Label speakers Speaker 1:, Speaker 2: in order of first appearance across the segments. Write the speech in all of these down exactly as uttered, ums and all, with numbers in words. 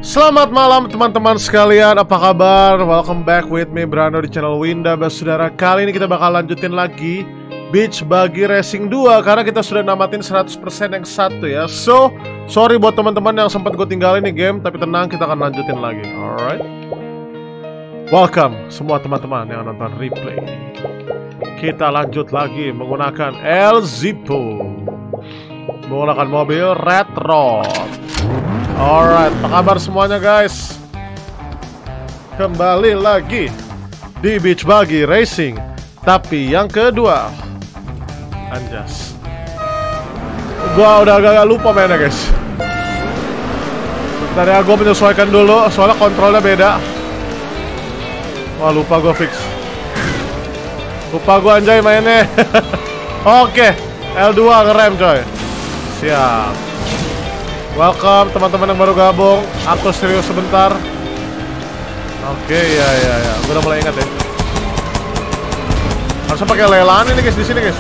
Speaker 1: Selamat malam teman-teman sekalian, apa kabar? Welcome back with me Brando di channel Winda. Saudara, kali ini kita bakal lanjutin lagi Beach Buggy Racing dua karena kita sudah namatin seratus persen yang satu ya. So, sorry buat teman-teman yang sempat gue tinggalin nih game, tapi tenang, kita akan lanjutin lagi. Alright. Welcome semua teman-teman yang nonton replay. Kita lanjut lagi menggunakan El Zippo, menggunakan mobil Red Rod. Alright, apa kabar semuanya guys? Kembali lagi di Beach Buggy Racing, tapi yang kedua. Anjas, gua udah agak-agak lupa mainnya guys. Bentar ya, gua menyesuaikan dulu, soalnya kontrolnya beda. Wah, lupa gua fix. Lupa gua anjay mainnya. Oke, L dua ngerem coy. Siap. Welcome teman-teman yang baru gabung. Aku serius sebentar. Oke, ya ya ya. Gue udah mulai ingat ya. Harusnya pakai lelaan ini guys di sini guys.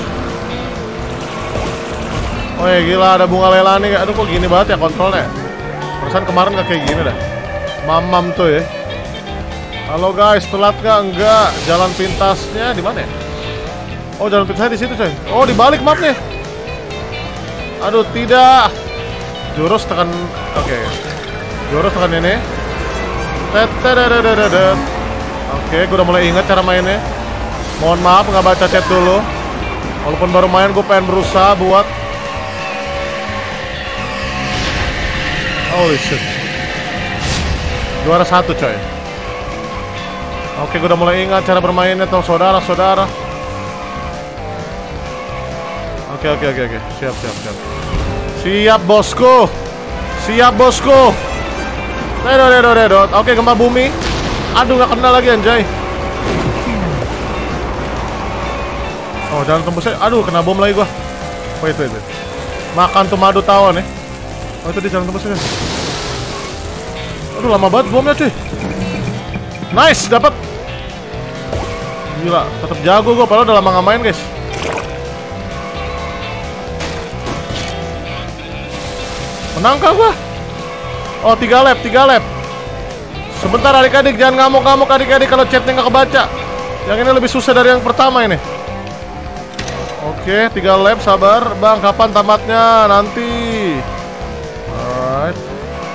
Speaker 1: Oh ya gila, ada bunga lelaan nih. Aduh kok gini banget ya kontrolnya. Perasaan kemarin gak kayak gini dah. Mamam tuh ya. Halo guys, telat gak? Enggak. Jalan pintasnya di mana ya? Oh, jalan pintasnya di situ coy. Oh, di balik mapnya. Aduh tidak. Jurus tekan, oke. Okay. Jurus tekan ini. Tetetetetetet. Oke, gue udah mulai ingat cara mainnya. Mohon maaf nggak baca chat dulu. Walaupun baru main, gue pengen berusaha buat. Holy shit. Juara satu coy. Oke, gue udah mulai ingat cara bermainnya tuh saudara-saudara. Oke oke oke oke. Siap siap siap. Siap bosku. Siap bosku. Dedot dedot dedot. Oke, gempa bumi. Aduh, gak kena lagi anjay. Oh, jangan tembus saya. Aduh, kena bom lagi gua. Wait wait wait. Makan tuh madu tawon ya. Oh, itu di jalan tembus aja. Aduh, lama banget bomnya cuy. Nice, dapat. Gila, tetap jago gua padahal udah lama gak main guys. Menangkah gua? Oh, tiga lap, tiga lap. Sebentar adik-adik, jangan ngamuk-ngamuk adik-adik kalau chatnya nggak kebaca. Yang ini lebih susah dari yang pertama ini. Oke, tiga lap, sabar bang. Kapan tamatnya? Nanti. Alright.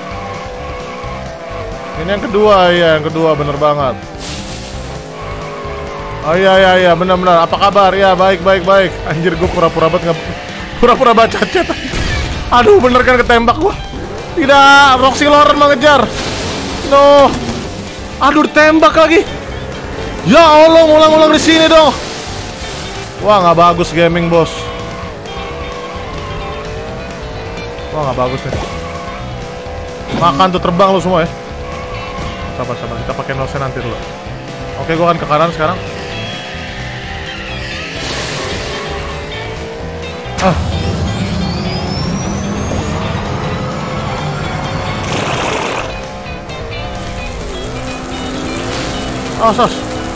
Speaker 1: Ini yang kedua, ya yang kedua bener banget. Oh iya iya iya, benar-benar. Apa kabar? Ya baik baik baik. Anjir, gue pura-pura banget nggak pura-pura baca chat. Aduh, bener kan ketembak gua. Tidak, Roxy Lauren mengejar. No. Aduh, ditembak lagi. Ya Allah, ngulang-ngulang di sini dong. Wah, nggak bagus gaming, bos. Wah, nggak bagus nih. Makan tuh, terbang lu semua ya. Sabar, sabar. Kita pakai nose nanti dulu. Oke, gua akan ke kanan sekarang. Ah. Oh, sos.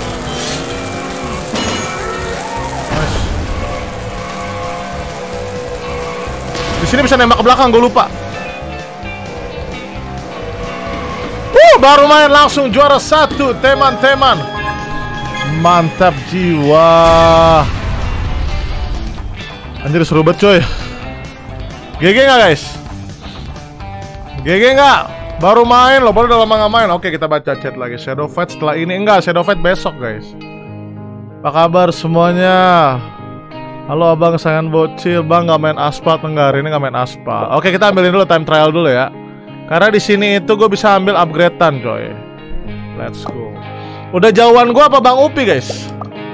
Speaker 1: Nice. Di sini bisa nembak ke belakang, gue lupa. Uh, baru main langsung juara satu, teman-teman. Mantap jiwa. Anjir, seru banget coy. G G nggak guys? G G nggak? Baru main loh, baru udah lama gak main. Oke, kita baca chat lagi. Shadow Fight setelah ini. Enggak, Shadow Fight besok guys. Apa kabar semuanya? Halo abang sayangan bocil. Bang gak main aspal. Enggak, hari ini gak main aspal. Oke, kita ambilin dulu time trial dulu ya. Karena di sini itu gue bisa ambil upgradean coy. Let's go. Udah jauhan gue apa Bang Upi guys?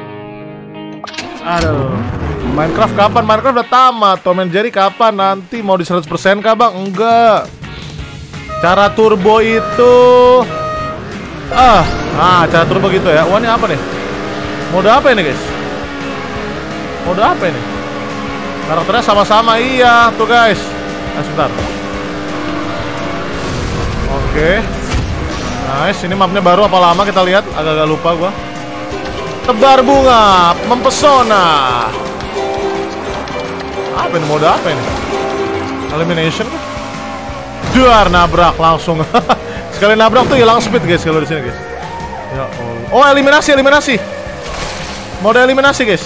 Speaker 1: Aduh. Minecraft kapan? Minecraft udah tamat. Tom and Jerry kapan? Nanti mau di seratus persen kah bang? Enggak. Cara turbo itu ah, ah cara turbo gitu ya. Wah, ini apa nih? Mode apa ini guys? Mode apa ini? Karakternya sama-sama, iya tuh guys. Nah, sebentar. Oke. Nice, ini mapnya baru apa lama kita lihat? Agak-agak lupa gua. Tebar bunga, mempesona. Apa ini, mode apa ini? Elimination kan? Duar, nabrak langsung. Sekali nabrak tuh hilang speed guys kalau di sini guys. Ya Allah. Oh, eliminasi, eliminasi. Mode eliminasi guys.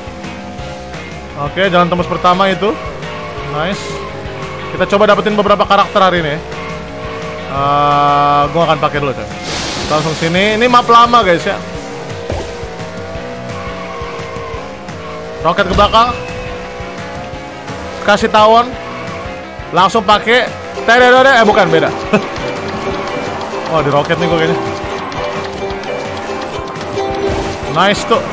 Speaker 1: Oke, jalan tembus pertama itu. Nice. Kita coba dapetin beberapa karakter hari ini. Uh, gua akan pakai dulu coy. Kita langsung sini. Ini map lama guys ya. Roket ke belakang. Kasih tawon. Langsung pakai. Eh bukan, beda. Oh, di roket nih gue kayaknya. Nice tuh.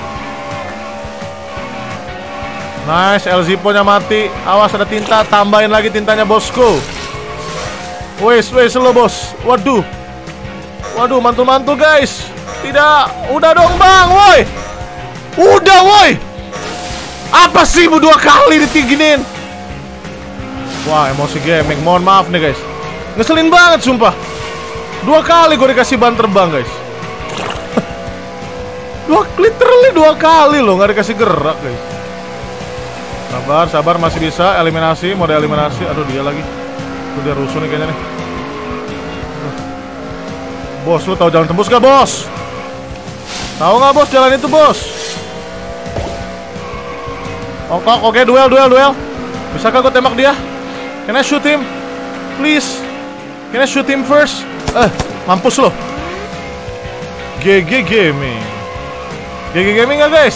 Speaker 1: Nice, El Zippo-nya mati. Awas ada tinta, tambahin lagi tintanya bosku. Wes, wes lo bos. Waduh. Waduh, mantul-mantul guys. Tidak, udah dong bang, woi. Udah woi. Apa sih bu dua kali ditiginin? Wah, emosi gaming. Mohon maaf nih guys. Ngeselin banget sumpah. Dua kali gue dikasih ban terbang guys. Dua, literally dua kali loh nggak dikasih gerak guys. Sabar, sabar, masih bisa. Eliminasi, mode eliminasi. Aduh dia lagi. Tuh dia rusuh nih kayaknya nih. Bos, lu tahu jalan tembus gak bos? Tahu nggak bos jalan itu bos? Oke, oke, duel, duel, duel. Bisakah gue tembak dia? Can I shoot him? Please. Can I shoot him first? Eh, mampus lo. G G Gaming. G G Gaming gak guys?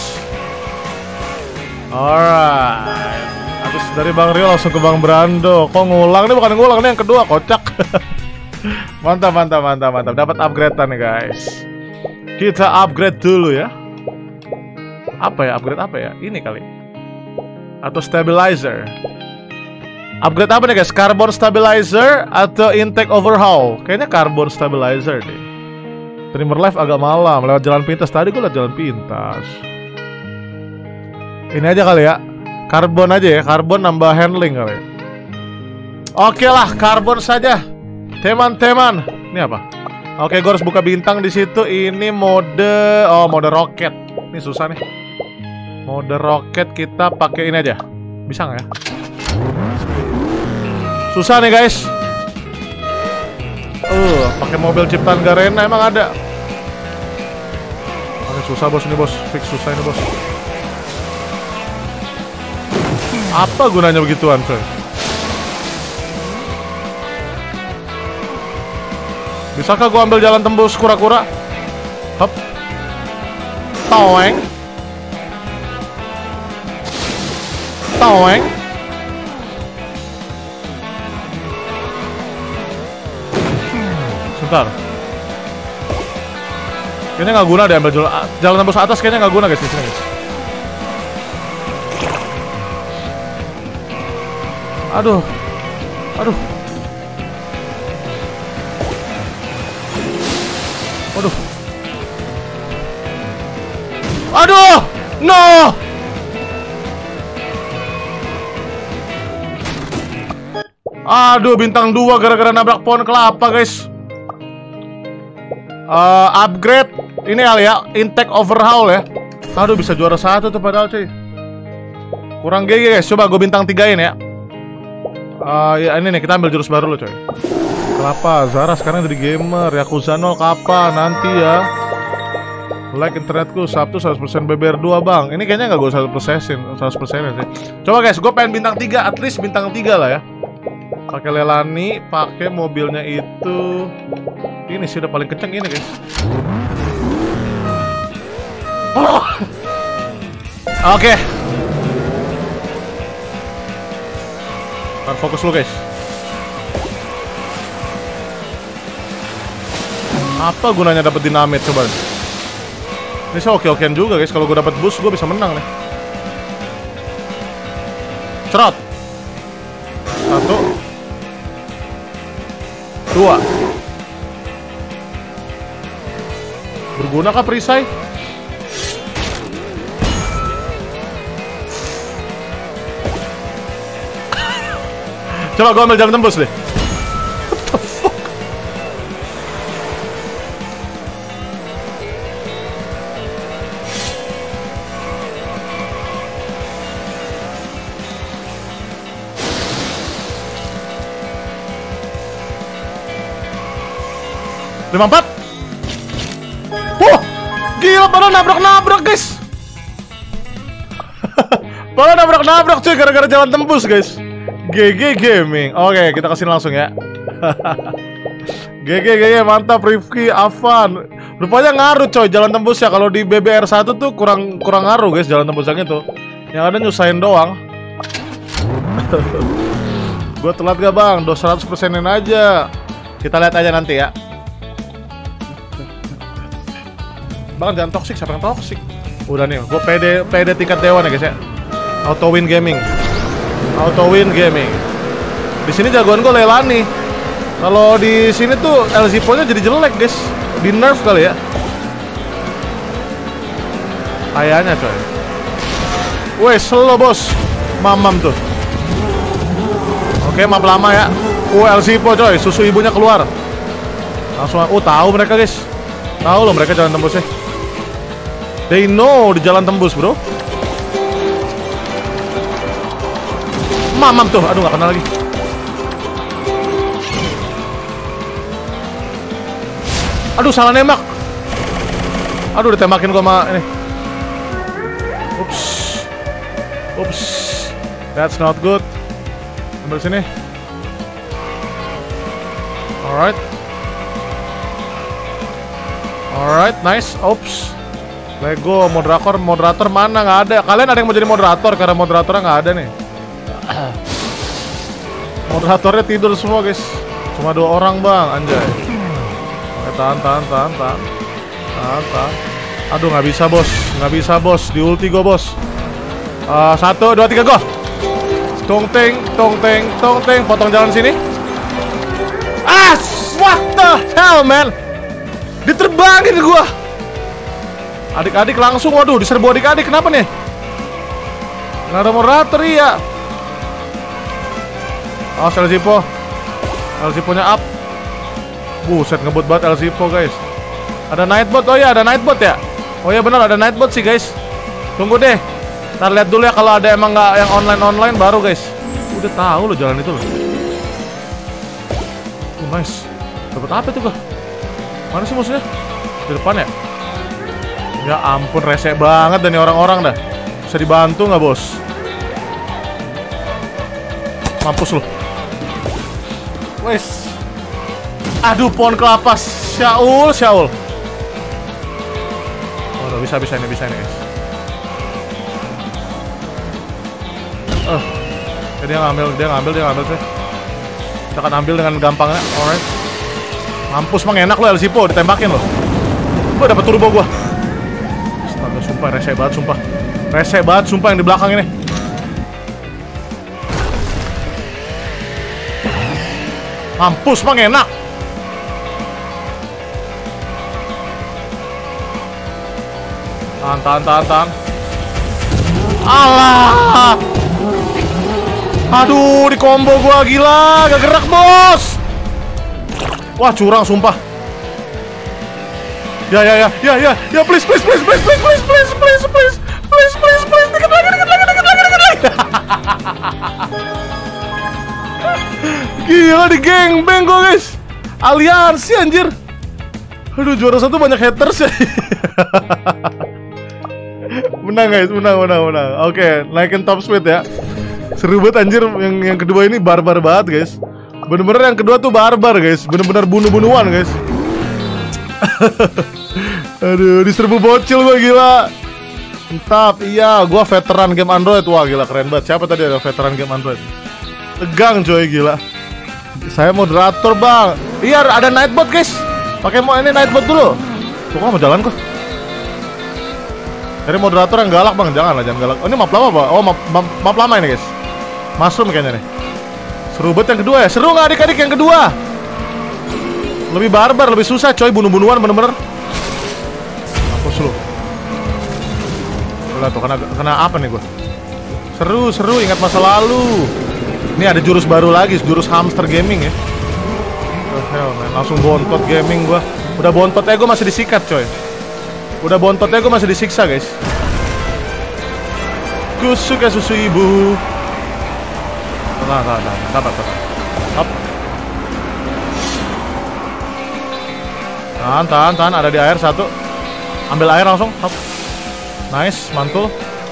Speaker 1: Alright. Habis dari Bang Rio langsung ke Bang Brando. Kok ngulang? Ini bukan ngulang, ini yang kedua, kocak. Mantap, mantap, mantap, mantap. Dapat upgrade-an nih guys. Kita upgrade dulu ya. Apa ya? Upgrade apa ya? Ini kali. Atau stabilizer. Upgrade apa nih guys? Carbon stabilizer atau intake overhaul? Kayaknya carbon stabilizer deh. Trimmer life agak malam. Lewat jalan pintas. Tadi gue lewat jalan pintas. Ini aja kali ya. Karbon aja ya. Karbon nambah handling kali ya. Oke lah, karbon saja. Teman-teman. Ini apa? Oke, gue harus buka bintang di situ. Ini mode, oh mode roket. Ini susah nih. Mode roket kita pakai ini aja. Bisa nggak ya? Susah nih guys. Uh, pakai mobil ciptaan Garena emang ada. Ini susah bos, ini bos. Fix susah ini bos. Apa gunanya begituan coy? Bisakah gua ambil jalan tembus kura-kura? Hop. Toeng. Toeng. Sebentar. Kayaknya nggak guna deh ambil jalan, jalan tembus atas kayaknya nggak guna guys di sini guys. Aduh. Aduh. Aduh. Aduh. No. Aduh, bintang dua gara-gara nabrak pohon kelapa, guys. Uh, upgrade ini kali ya, intake overhaul ya. Aduh, bisa juara satu tuh padahal cuy. Kurang G G guys, coba gue bintang tigain ya. Uh, ya ini nih, kita ambil jurus baru loh coy. Kelapa, Zara sekarang jadi gamer. Yakuza nol kapan? Nanti ya. Like internetku, Sabtu seratus persen B B R dua bang. Ini kayaknya nggak gue seratus persen seratus persen sih. Coba guys, gue pengen bintang tiga, at least bintang tiga lah ya. Pakai Lelani, pakai mobilnya itu. Ini sih udah paling kenceng ini guys. Oh. Oke. Okay. Ntar fokus lu guys. Apa gunanya dapat dinamit coba? Ini sih oke-okean juga guys. Kalau gue dapat boost, gue bisa menang nih. Cerot. Satu. Dua. Berguna kah perisai? Coba gue ambil jalan tembus deh. lima puluh empat. Wah, gila, padahal nabrak-nabrak guys. Padahal nabrak-nabrak cuy, gara-gara jalan tembus guys. G G Gaming. Oke, kita kasih langsung ya. G G G G, mantap Rifki, Avan. Rupanya ngaruh coy jalan tembus ya. Kalau di B B R satu tuh kurang kurang ngaruh guys jalan tembusnya tuh. Yang ada nyusahin doang. Gue telat gak bang? dua ratus persenin aja. Kita lihat aja nanti ya. Bang jangan toxic, siapa yang toxic? Udah nih, gue P D P D tingkat dewan ya guys ya. Auto win gaming. Auto win gaming. Di sini jagoan gue Leilani. Kalau di sini tuh El Zippo-nya jadi jelek guys. Di nerf kali ya. Kayaknya coy. Weh, slow bos. Mamam tuh. Oke, map lama ya. Oh, El Zippo coy, susu ibunya keluar. Langsung, oh tahu mereka guys. Tahu loh mereka jalan tembusnya. They know di jalan tembus bro. Mamam tuh, aduh gak kena lagi. Aduh salah nembak. Aduh ditembakin gua sama ini. Ups. Ups. That's not good. Ambil sini. Alright. Alright, nice. Oops. Lego moderator, moderator mana nggak ada. Kalian ada yang mau jadi moderator karena moderatornya nggak ada nih. Moderatornya tidur semua guys. Cuma dua orang bang, anjay. Oke, tahan, tahan, tahan, tahan, tahan, tahan. Aduh nggak bisa bos, nggak bisa bos. Di ulti go bos. Uh, satu, dua, tiga, go. Tong teng, tong teng, tong teng. Potong jalan sini. As, what the hell man? Diterbangin gua. Adik-adik langsung, waduh, diserbu adik-adik, kenapa nih? Nggak ada moderator ya. Oh, El Zippo. El Zippo-nya up. Buset, ngebut banget El Zippo guys. Ada Nightbot, oh ya ada Nightbot ya. Oh ya benar ada Nightbot sih guys. Tunggu deh. Ntar lihat dulu ya kalau ada emang nggak yang online-online baru guys. Udah tahu loh jalan itu loh. Oh, nice. Dapat apa itu gua? Mana sih musuhnya? Di depan ya? Ya ampun, rese banget dan nih orang-orang dah. Bisa dibantu nggak bos? Mampus loh. Wes. Aduh, pohon kelapa. Syaul, Syaul. Oh, bisa bisa ini bisa ini guys. Uh, dia ngambil, dia ngambil, dia ngambil sih. Kita akan ambil dengan gampangnya. Alright. Mampus mang enak lo El Zippo, ditembakin lo. Gua dapat turbo gua. Astaga, sumpah rese banget, sumpah. Rese banget, sumpah yang di belakang ini. Mampus mang enak. Tahan, tahan, tahan, tahan. Alah. Aduh, di combo gua gila, gak gerak bos. Wah, curang sumpah. Ya ya ya ya ya ya please please please please please please please please please please please please dikit lagi dikit lagi dikit lagi dikit lagi. Gila di gangbang gua guys. Aliansi anjir. Aduh, juara satu banyak haters ya. Menang guys, menang menang menang. Oke, naikin top speed ya. Seru banget anjir. Yang yang kedua ini barbar banget guys. Bener-bener yang kedua tuh barbar guys. Bener-bener bunuh-bunuhan guys. Aduh, diserbu bocil gua gila. Mantap, iya, gua veteran game Android. Wah gila, keren banget. Siapa tadi ada veteran game Android? Tegang coy, gila. Saya moderator bang. Iya, ada Nightbot guys. Pakai mau ini Nightbot dulu. Tuh kok mau jalan kok. Dari moderator yang galak bang, jangan lah, jangan galak. Oh, ini map lama pak? Oh, map, map, map lama ini guys. Mushroom kayaknya nih. Seru banget yang kedua ya. Seru nggak adik-adik yang kedua? Lebih barbar, lebih susah coy, bunuh-bunuhan bener-bener. Mampus lu. Udah tuh, kena, kena apa nih gua? Seru, seru, ingat masa lalu. Ini ada jurus baru lagi, jurus hamster gaming ya. Oh hell man, langsung bontot gaming gua. Udah bontot aja gua masih disikat coy. Udah bontot aja gua masih disiksa guys. Gua suka susu ibu. Nah, nah, nah, sabar, sabar. Hop. Tahan, tahan, tahan. Ada di air satu. Ambil air langsung. Hop. Nice, mantul.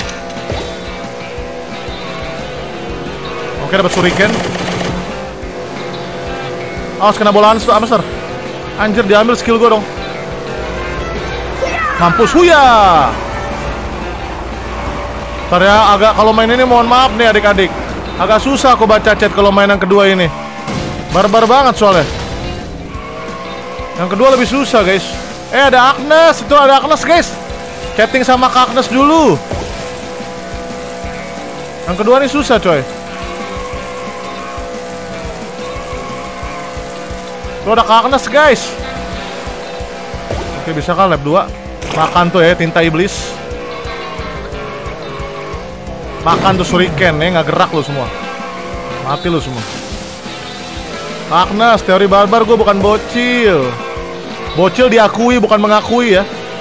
Speaker 1: Oke, dapat shuriken. Awas kena bola hamster. Anjir, diambil skill gue dong. Mampus, huya. Ntar ya, agak kalau main ini mohon maaf nih adik-adik. Agak susah aku baca chat kalau main yang kedua ini. Barbar banget soalnya. Yang kedua lebih susah guys. Eh ada Agnes, itu ada Agnes guys. Chatting sama Kak Agnes dulu. Yang kedua ini susah coy. Tuh ada Kak Agnes guys. Oke bisa kan lap dua. Makan tuh ya tinta iblis. Makan tuh shuriken ya, nggak gerak lu semua. Mati lu semua. Agnes, teori barbar gue bukan bocil. Bocil diakui bukan mengakui ya.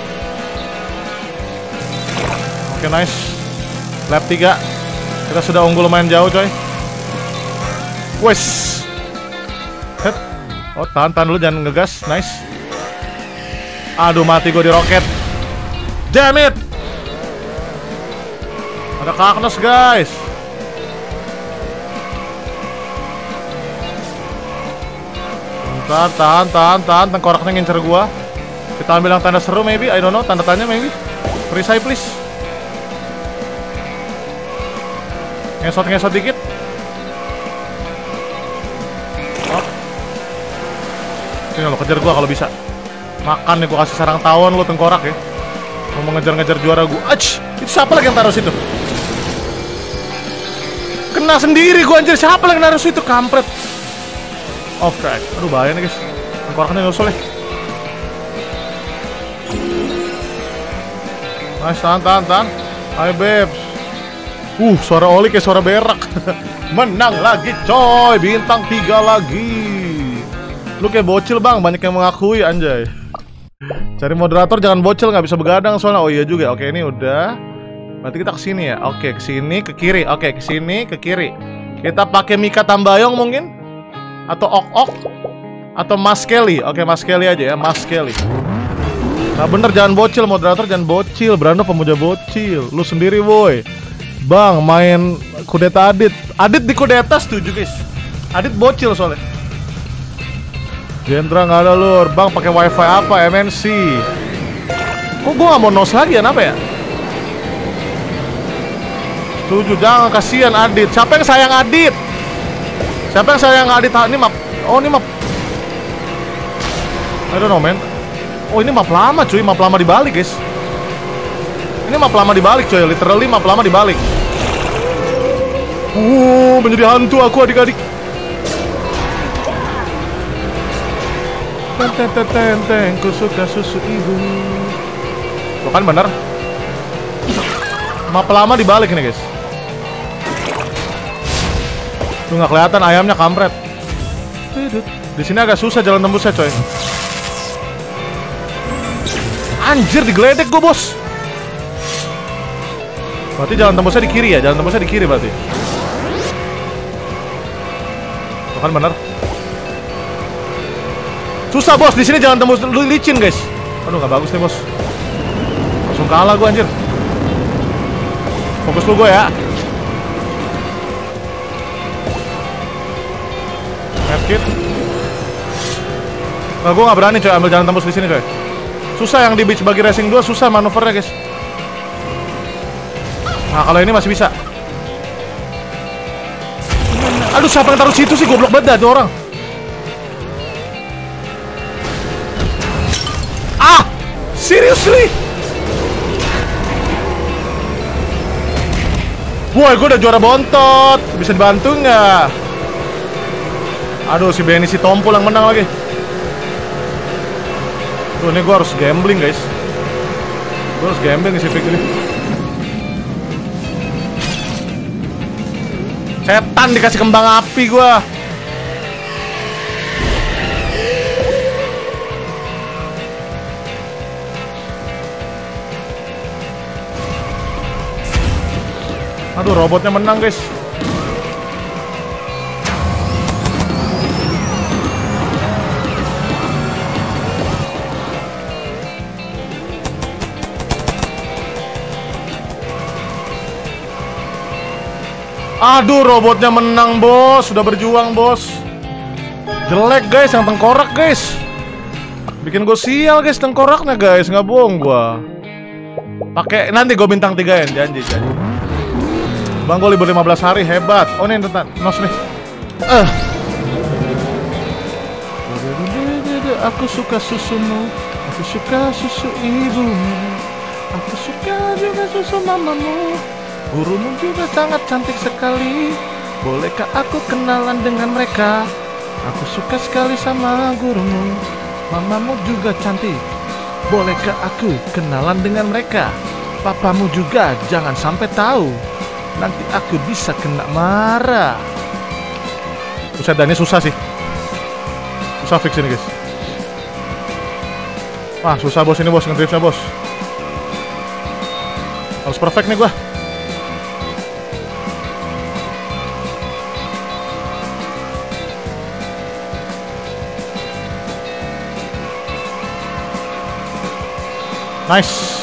Speaker 1: Oke nice. Lap tiga. Kita sudah unggul lumayan jauh coy. Wes. Head. Oh tahan tahan dulu jangan ngegas. Nice. Aduh mati gue di roket. Damn it. Ada Kak Agnes guys. Bentar, tahan, tahan, tahan. Tengkoraknya ngincer gua. Kita ambil yang tanda seru maybe, I don't know. Tanda tanya maybe. Perisai please. Ngesot-ngesot dikit. Oh. Sini lo kejar gua kalau bisa. Makan nih gua kasih sarang tawon lo tengkorak ya. Mau mengejar-ngejar juara gua. Ach, itu siapa lagi yang taruh situ? Kena sendiri gua anjir. Siapa lagi yang naruh situ? Kampret. Off track. Aduh bahaya nih guys. Tengkoraknya nyusul ya. Nice, tahan, tahan, tahan. Hai babes. Uh, suara oli kayak suara berak. Menang lagi coy. Bintang tiga lagi. Lu kayak bocil bang. Banyak yang mengakui anjay. Cari moderator jangan bocil. Gak bisa begadang soalnya. Oh iya juga. Oke ini udah. Berarti kita kesini ya. Oke kesini ke kiri. Oke kesini ke kiri. Kita pakai Mika Tambayong mungkin. Atau ok-ok. Atau Mas Kelly. Oke Mas Kelly aja ya. Mas Kelly. Nah bener jangan bocil. Moderator jangan bocil. Brando pemuja bocil. Lu sendiri boy. Bang main kudeta Adit. Adit di kudeta setuju guys. Adit bocil soalnya. Jendra nggak ada lur. Bang pakai wifi apa? M N C. Kok gua nggak mau nos lagi ya? Kenapa ya? Setuju jangan kasihan Adit. Siapa yang sayang Adit? Siapa yang sayang Adit? Ini map. Oh ini map. I don't know man. Oh ini map lama cuy. Map lama dibalik guys. Ini map lama dibalik coy. Literally map lama dibalik. Uh, menjadi hantu aku adik-adik. Tenteng-tenteng, ku suka susu ibu. Tuh kan bener. Map lama dibalik nih guys. Tuh nggak kelihatan ayamnya kampret. Di sini agak susah jalan tembusnya coy. Anjir digeledek gue bos. Berarti jalan tembusnya di kiri ya. Jalan tembusnya di kiri berarti. Tuh kan bener. Susah bos, di sini jalan tembus lu licin guys. Aduh nggak bagus nih bos. Langsung kalah gue anjir. Fokus lu gue ya. Medkit. Nah gue nggak berani coy ambil jalan tembus di sini coy. Susah yang di Beach Buggy Racing dua susah manuvernya guys. Nah kalau ini masih bisa. Aduh siapa yang taruh situ sih goblok banget dah tuh orang. Ah, seriously? Boy, gue udah juara bontot. Bisa dibantu nggak? Aduh, si Benny si Tompul yang menang lagi. Tuh, ini gue harus gambling guys. Gue harus gambling si Vic ini. Setan dikasih kembang api gue. Aduh, robotnya menang, guys. Aduh, robotnya menang, bos. Sudah berjuang, bos. Jelek, guys, yang tengkorak, guys. Bikin gue sial, guys, tengkoraknya, guys. Nggak bohong gua. Pakai nanti gue bintang tiga ya, janji, janji. Bang, gue libur lima belas hari, hebat. Oh, nih, tentang nos nih. Eh. Aku suka susumu, aku suka susu ibumu, aku suka juga susu mamamu. Gurumu juga sangat cantik sekali. Bolehkah aku kenalan dengan mereka? Aku suka sekali sama gurumu. Mamamu juga cantik. Bolehkah aku kenalan dengan mereka? Papamu juga jangan sampai tahu. Nanti aku bisa kena marah. Buset, dan ini susah sih. Susah fix ini, guys. Wah, susah bos ini, bos, ngedriftnya, bos. Harus perfect nih gua. Nice.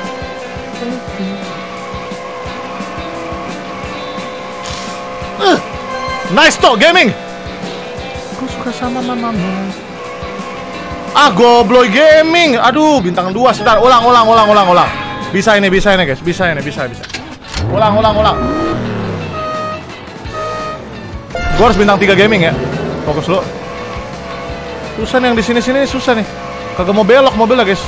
Speaker 1: Uh, nice talk gaming. Aku suka sama mamamu. Ah, Gobloy Gaming. Aduh, bintang dua. Sebentar, ulang, ulang, ulang, ulang, ulang. Bisa ini, bisa ini, guys. Bisa ini, bisa, bisa. Ulang, ulang, ulang. Gue harus bintang tiga gaming ya. Fokus dulu. Susah nih yang di sini-sini, susah nih. Kagak mau belok mobilnya, guys.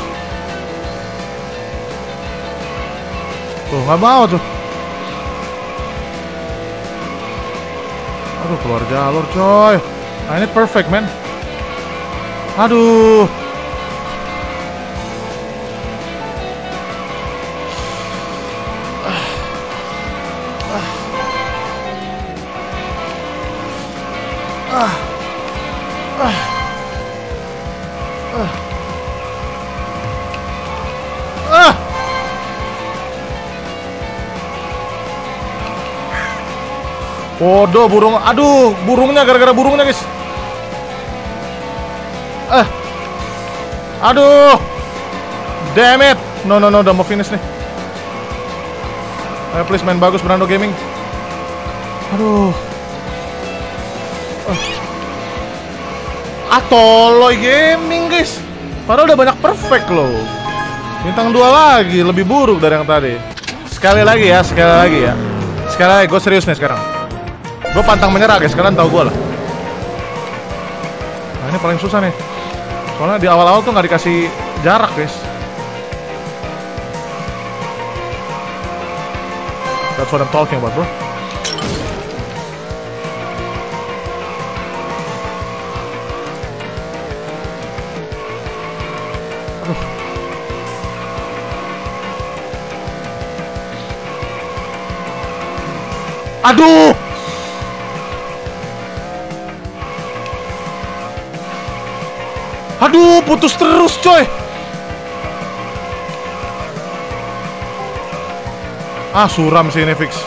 Speaker 1: Tuh, nggak mau tuh. Aduh, keluar jalur, coy. Nah, ini perfect, man. Aduh. Ah. Ah. Ah. Ah. Ah. Ah. Bodoh burung. Aduh, burungnya gara-gara burungnya, guys. Eh, aduh, damn it, no no no, udah mau finish nih. Ayo please main bagus Brando Gaming. Aduh, uh. Atoloy Gaming, guys. Padahal udah banyak perfect loh. Bintang dua lagi, lebih buruk dari yang tadi. Sekali lagi ya, sekali lagi ya. Sekali lagi, gue serius nih sekarang. Gue pantang menyerah, guys. Kalian tahu gue lah. Nah, ini paling susah nih. Soalnya di awal-awal tuh nggak dikasih jarak, guys. That's what I'm talking about, bro. Aduh. Aduh. Aduh, putus terus, coy. Ah, suram sih ini fix.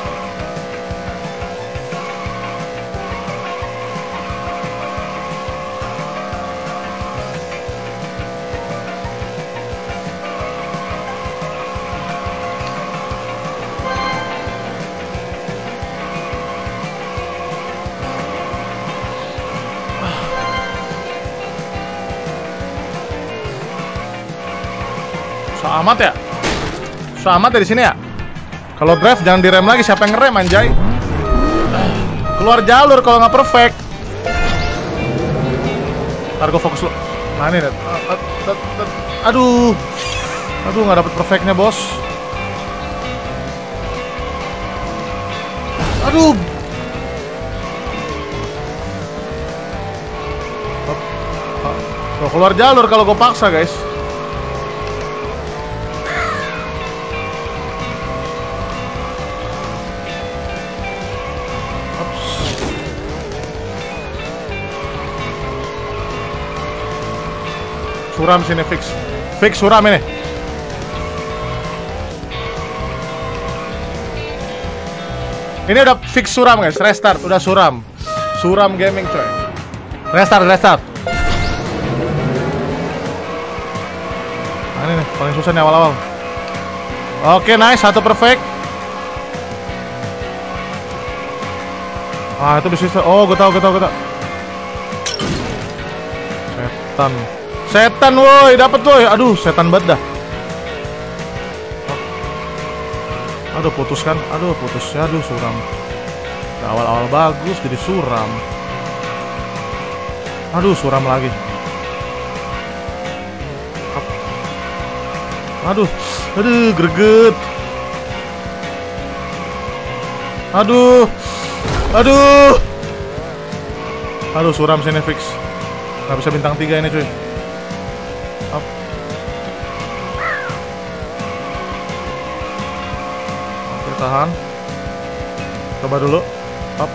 Speaker 1: Susah amat ya? Susah amat ya di sini ya? Kalau drive jangan direm lagi, siapa yang ngerem anjay? Keluar jalur kalau nggak perfect. Ntar gue fokus lu. Nah ini, aduh, aduh nggak dapet perfectnya bos. Aduh. Tuh, keluar jalur kalau gue paksa guys. Suram sini fix. Fix suram ini. Ini udah fix suram guys, restart udah suram. Suram gaming coy. Restart, restart. Nah ini nih, paling susah nih awal-awal. Oke, nice, satu perfect. Ah, itu bisa. Oh, gue tahu, gue tahu, gue tahu. Setan. Setan, woi, dapat woi. Aduh, setan banget dah. Aduh, putus kan? Aduh, putus. Aduh, suram. Awal-awal bagus jadi suram. Aduh, suram lagi. Aduh, aduh, greget. Aduh, aduh, aduh, suram sini fix. Gak bisa bintang tiga ini cuy. Up. Oke, tahan. Coba dulu. Up.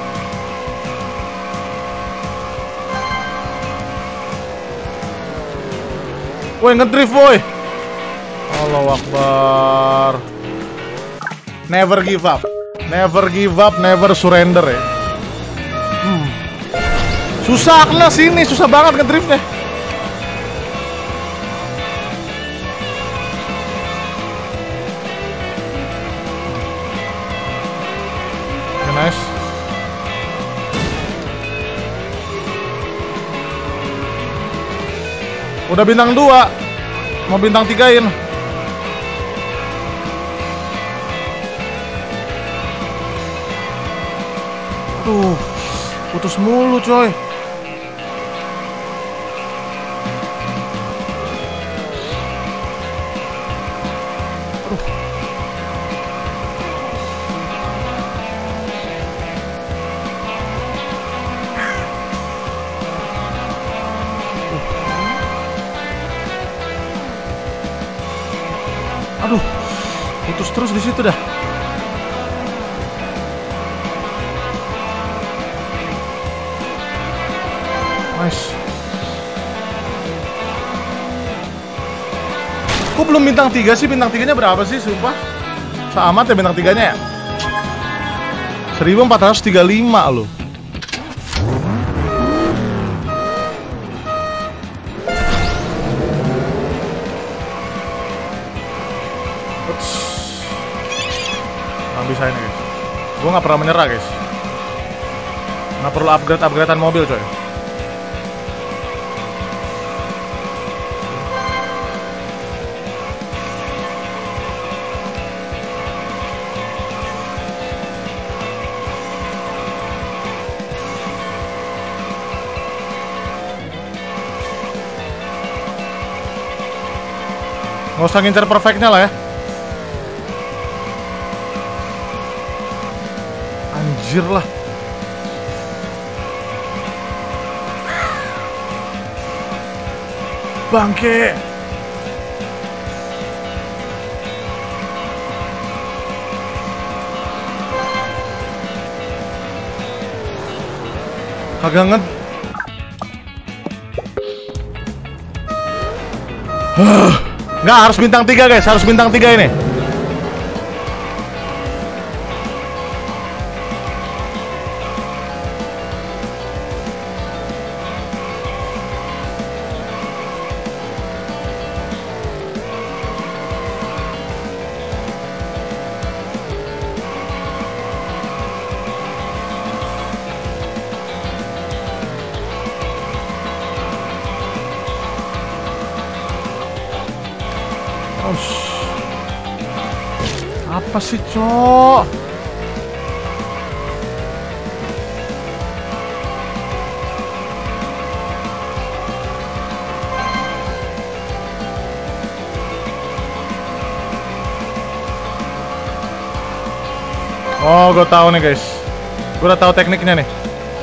Speaker 1: Woi, ngedrift woi. Allahu Akbar. Never give up. Never give up, never surrender ya. Hmm. Susah lah sini, susah banget ngedriftnya. Okay, nice. Udah bintang dua, mau bintang tigain. Aduh, putus mulu coy. Aduh. Aduh, putus terus di situ dah. Nice. Kok belum bintang tiga sih? Bintang tiganya berapa sih? Sumpah sama ya bintang tiganya ya. seribu empat ratus tiga puluh lima loh. Nggak bisa ini guys. Gue nggak pernah menyerah guys. Nggak perlu upgrade-upgradean mobil coy. Nggak usah ngincer perfectnya lah ya. Anjir lah. Bangke. Kagak nget. Nggak, harus bintang tiga guys, harus bintang tiga ini. Apa sih, Cok? Oh, gue tahu nih guys. Gue udah tahu tekniknya nih.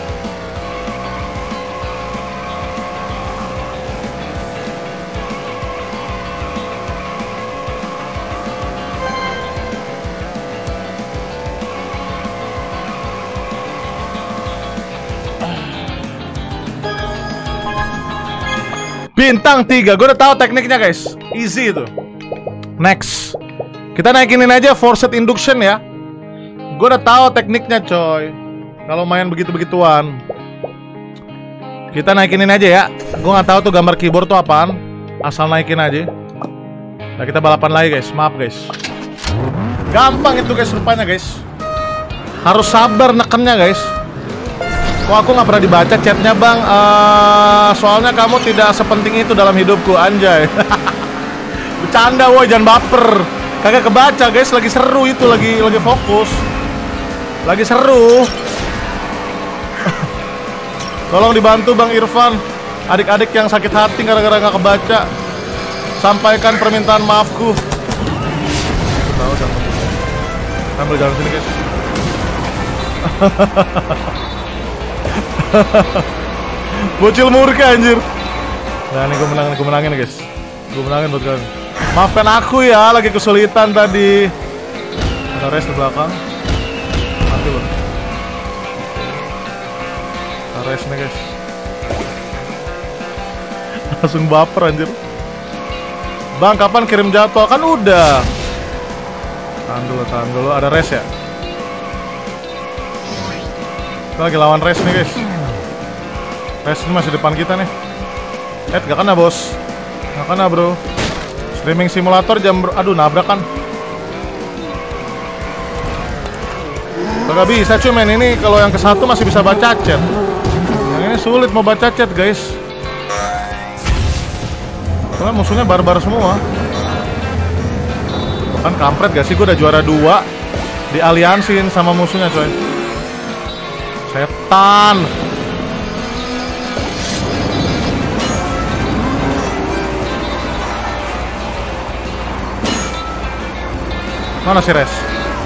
Speaker 1: Bintang tiga, gue udah tahu tekniknya guys. Easy itu. Next, kita naikinin aja forced induction ya. Gue udah tahu tekniknya coy. Kalau main begitu-begituan, kita naikinin aja ya. Gue nggak tahu tuh gambar keyboard tuh apaan. Asal naikin aja. Nah kita balapan lagi guys. Maaf guys. Gampang itu guys rupanya guys. Harus sabar nekennya guys. Kok aku nggak pernah dibaca chatnya bang? Uh, soalnya kamu tidak sepenting itu dalam hidupku, anjay. Bercanda woi, jangan baper. Kagak kebaca guys, lagi seru itu, lagi lagi fokus. Lagi seru. Tolong dibantu Bang Irfan. Adik-adik yang sakit hati gara-gara nggak kebaca. Sampaikan permintaan maafku. Tahu jangan. Ambil jalan sini guys. Bocil murka anjir. Nah ini gue menang, gue menangin guys. Gue menangin buat kalian. Maafkan aku ya, lagi kesulitan tadi. Ada res di belakang. Mati loh. Ada res nih guys. Langsung baper anjir. Bang kapan kirim jadwal? Kan udah. Tahan dulu, tahan dulu. Ada res ya? Kita lagi lawan res nih guys. Res ini masih depan kita nih. Eh gak kena bos. Gak kena bro. Streaming simulator jam ber... Aduh nabrakan. Gak bisa cuman ini kalau yang ke satu masih bisa baca chat. Yang ini sulit mau baca chat guys. Soalnya musuhnya barbar semua. Kan kampret gak sih, gue udah juara dua di aliansin sama musuhnya coy. Setan. Mana si res?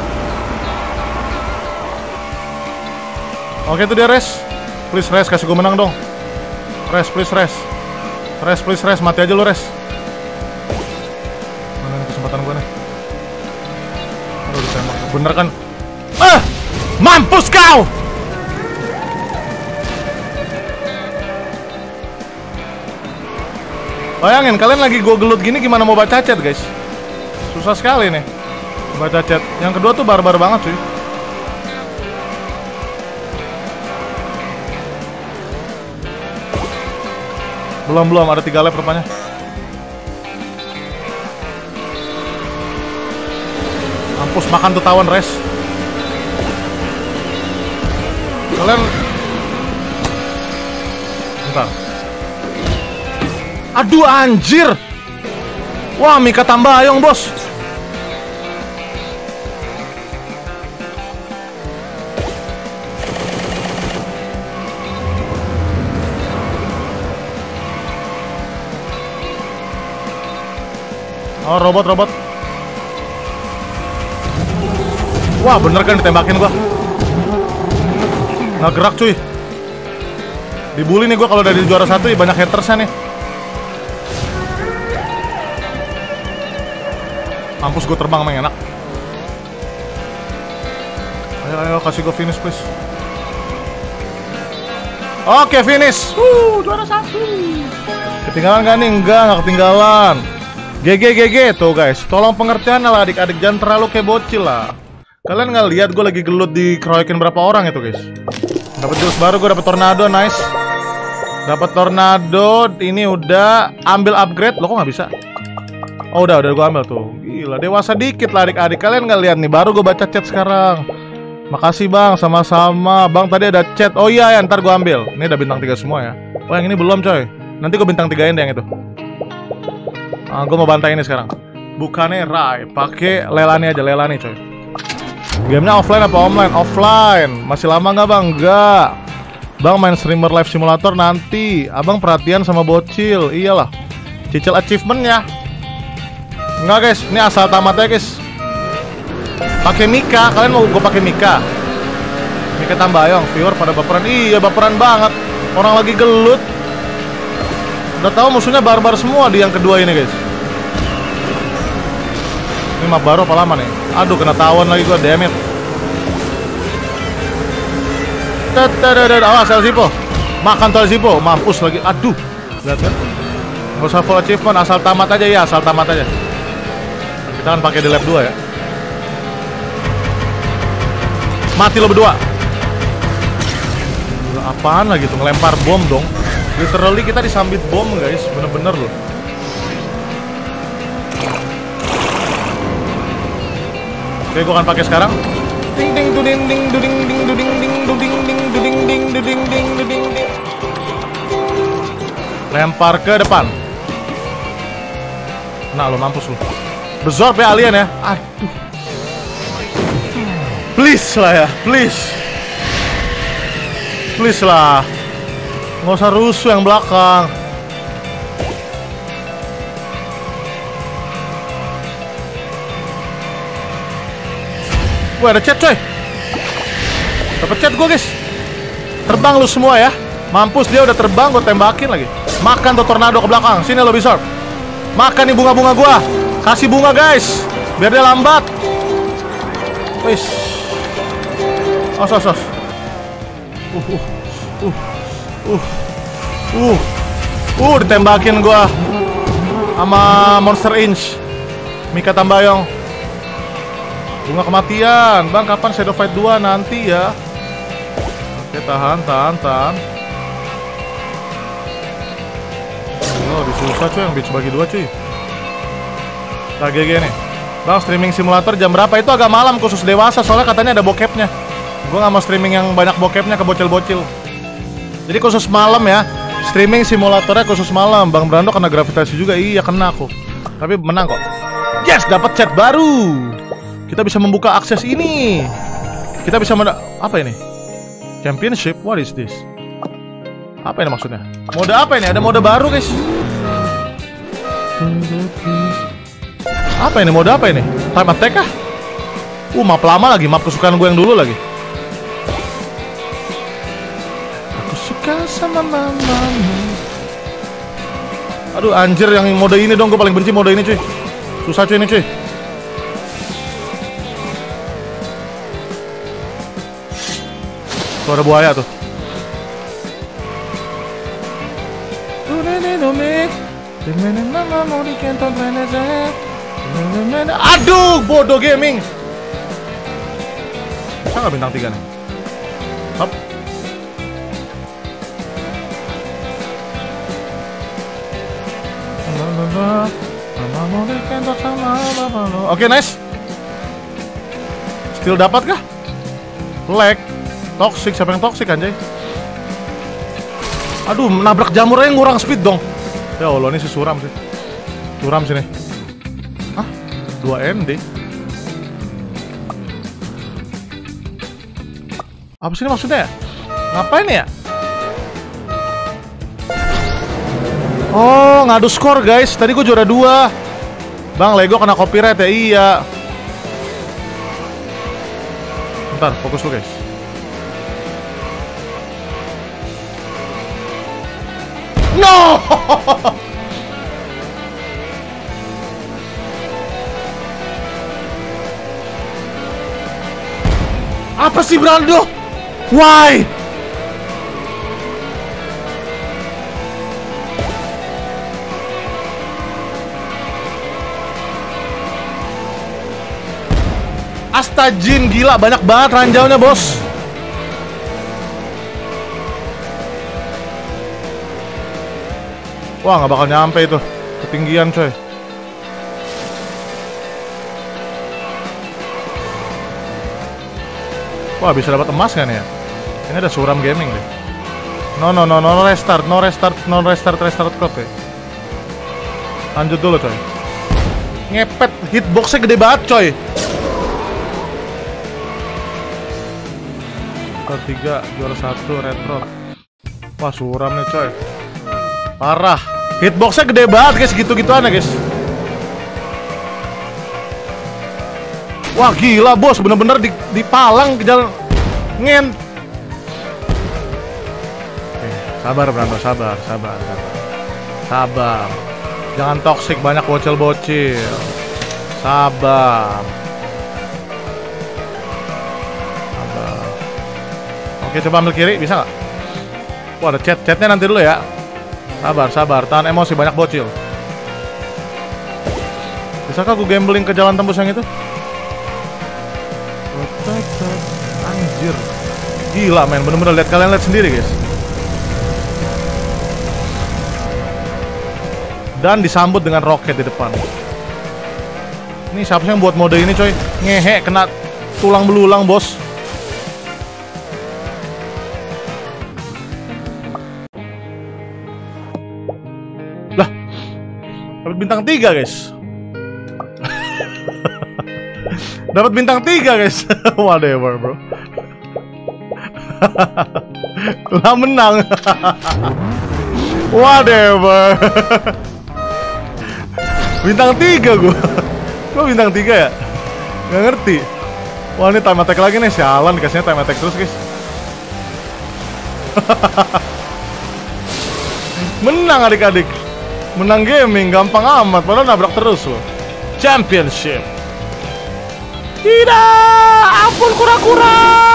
Speaker 1: Oke itu dia res. Please res, kasih gue menang dong. Res, please res. Res, please res, mati aja lu res. Mana nih kesempatan gue nih? Aduh ditembak, bener kan? Ah! Mampus kau! Bayangin, kalian lagi gue gelut gini gimana mau baca chat guys? Susah sekali nih baca chat. Yang kedua tuh barbar banget cuy. Belum-belum, ada tiga lap rupanya. Mampus makan tuh tawan res. Kalian bentar. Aduh anjir. Wah Mika tambah ayong bos. Oh robot robot. Wah bener kan ditembakin gua. Nggak gerak cuy. Dibully nih gua kalau udah di juara satu ya, banyak hatersnya nih. Mampus gue terbang emang enak. Ayo ayo kasih gue finish please. Oke finish. Wuh juara satu. Ketinggalan kan nih? Enggak, nggak ketinggalan. G G G G tuh guys. Tolong pengertian lah adik-adik, jangan terlalu kayak bocil lah. Kalian nggak lihat gue lagi gelut dikeroyokin berapa orang itu guys. Dapat jurus baru, gue dapat tornado, nice. Dapat tornado, ini udah ambil upgrade. Lo kok nggak bisa? Oh udah, udah gue ambil tuh. Gila, dewasa dikit lah adik-adik. Kalian nggak lihat nih, baru gue baca chat sekarang. Makasih bang, sama-sama. Bang tadi ada chat. Oh iya ya, ntar gue ambil. Ini udah bintang tiga semua ya. Oh yang ini belum coy. Nanti gue bintang tigain deh yang itu. Ah, gue mau bantai ini sekarang. Bukannya Rai, pakai Lelani aja, Lelani coy. Gamenya offline apa online? Offline. Masih lama nggak bang? Nggak. Bang main streamer live simulator nanti. Abang perhatian sama bocil. Iyalah. Cicil achievementnya. Enggak guys, ini asal tamat ya guys. Pakai Mika, kalian mau gue pakai Mika? Mika tambah ayong, viewer pada baperan. Iya baperan banget. Orang lagi gelut. Udah tahu musuhnya barbar semua di yang kedua ini guys. Ini map baru apa lama nih? Aduh kena tawon lagi gue, damn it. Dadadadad, awas El Zipo. Makan tuh El Zipo, mampus lagi. Aduh, lihat kan? Gak usah full achievement, asal tamat aja ya, asal tamat aja. Kita kan pakai di lap dua ya. Mati lo berdua. Gila, apaan lagi tuh, ngelempar bom dong. Literally kita disambit bom guys, bener-bener loh. Oke, gue akan pakai sekarang. Ding ding duding ding duding ding duding ding duding ding duding ding ding ding ding ding. Lempar ke depan. Nah, lo mampus lo. Bersorb ya alien ya. Aduh. Please lah ya, please. Please lah. Nggak usah rusuh yang belakang. Wah, ada chat coy. Dapet chat gue guys. Terbang lu semua ya. Mampus, dia udah terbang, gue tembakin lagi. Makan tuh tornado ke belakang. Sini lo bisa. Makan nih bunga-bunga gue. Kasih bunga guys, biar dia lambat. Wis. Os os os. Uh uh uh uh uh uh ditembakin gue sama Monster Inch. Mika Tambayong. Bunga kematian. Bang, kapan Shadow Fight dua? Nanti ya. Oke, tahan, tahan, tahan. Oh, disusah cuy yang beach bagi dua cuy. K G G nih. Bang, streaming simulator jam berapa? Itu agak malam khusus dewasa, soalnya katanya ada bokepnya. Gue gak mau streaming yang banyak bokepnya ke bocil-bocil. Jadi khusus malam ya. Streaming simulatornya khusus malam. Bang Brando kena gravitasi juga. Iya, kena aku. Tapi menang kok. Yes, dapat chat baru. Kita bisa membuka akses ini. Kita bisa menda... Apa ini? Championship? What is this? Apa ini maksudnya? Mode apa ini? Ada mode baru guys. Apa ini? Mode apa ini? Time attack kah? Uh, map lama lagi. Map kesukaan gue yang dulu lagi. Aku suka sama mamamu. Aduh anjir, yang mode ini dong. Gue paling benci mode ini cuy. Susah cuy ini cuy. Tuh ada buaya tuh. Aduh, bodoh gaming. Bisa nggak bintang tiga nih? Hop. Oke, nice. Skill dapat kah? Lag. Toxic, siapa yang toxic anjay? Aduh, nabrak jamurnya ngurang speed dong. Ya Allah, ini si suram sih. Suram sini. Hah? dua M D. Apa sih ini maksudnya? Ngapain ya? Oh, ngadu skor guys. Tadi gue juara dua. Bang, Lego kena copyright ya? Iya. Bentar, fokus lu guys. No! Apa sih Brando? Why? Astajin, gila banyak banget ranjaunya bos. Wah, nggak bakal nyampe itu. Ketinggian coy. Wah, bisa dapat emas kan ya? Ini ada suram gaming deh. No no no no restart, no restart, no restart, restart klub ya. Lanjut dulu coy. Ngepet, hitboxnya gede banget coy. Tiga, juara satu, retro. Wah, suram nih coy. Parah. Hitboxnya gede banget guys, gitu-gituan ya guys. Wah gila bos, bener-bener dipalang ke jalan. Ngen. Oke, sabar Brando, sabar, sabar, sabar. Sabar. Jangan toksik, banyak bocil-bocil. Sabar. Sabar. Oke, coba ambil kiri, bisa nggak? Wah, ada chat, chatnya nanti dulu ya. Sabar, sabar, tahan emosi, banyak bocil. Bisakah gue gambling ke jalan tembus yang itu? Anjir. Gila men, bener-bener lihat, kalian lihat sendiri guys. Dan disambut dengan roket di depan. Ini siapa sih yang buat mode ini coy? Ngehe, kena tulang belulang bos. Dapat bintang tiga guys. Dapat bintang tiga guys. Whatever bro. Lah menang. Whatever. Bintang tiga gua. Kok bintang tiga ya? Gak ngerti. Wah ini time attack lagi nih. Sialan dikasihnya time attack terus guys. Menang adik-adik. Menang gaming gampang amat. Padahal nabrak terus loh. Championship. Tidak. Ampun kura-kura.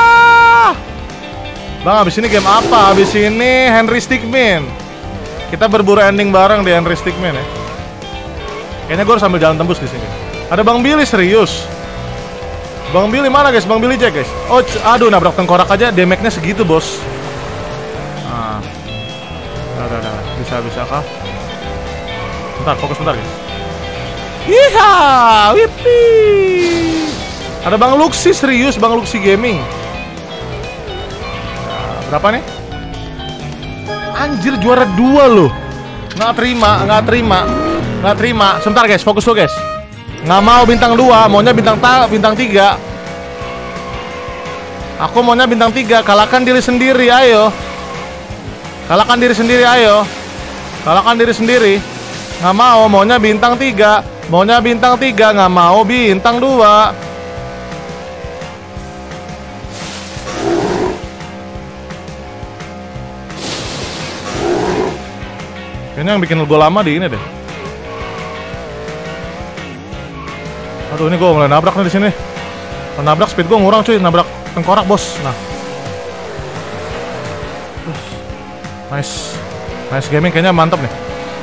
Speaker 1: Bang abis ini game apa? Abis ini Henry Stickmin. Kita berburu ending bareng di Henry Stickmin ya. Kayaknya gue harus sambil jalan tembus di sini. Ada Bang Billy serius. Bang Billy mana guys? Bang Billy cek guys. Oh, aduh nabrak tengkorak aja damage-nya segitu bos. Nah, nah, nah, nah. Bisa bisa kah? Bentar, fokus bentar guys. Iya, wipi. Ada Bang Luxi serius, Bang Luxi Gaming. Nah, berapa nih? Anjir juara dua loh. Nggak terima, nggak terima, nggak terima. Sebentar guys, fokus lo guys. Nggak mau bintang dua, maunya bintang ta bintang tiga. Aku maunya bintang tiga. Kalahkan diri sendiri, ayo. Kalahkan diri sendiri, ayo. Kalahkan diri sendiri. Nggak mau, maunya bintang tiga. Maunya bintang tiga, nggak mau bintang dua. Kayaknya yang bikin gue lama di ini deh. Aduh ini gue mulai nabrak nih di sini. Nabrak speed gue ngurang cuy, nabrak tengkorak bos. Nah, nice, nice gaming kayaknya mantap nih.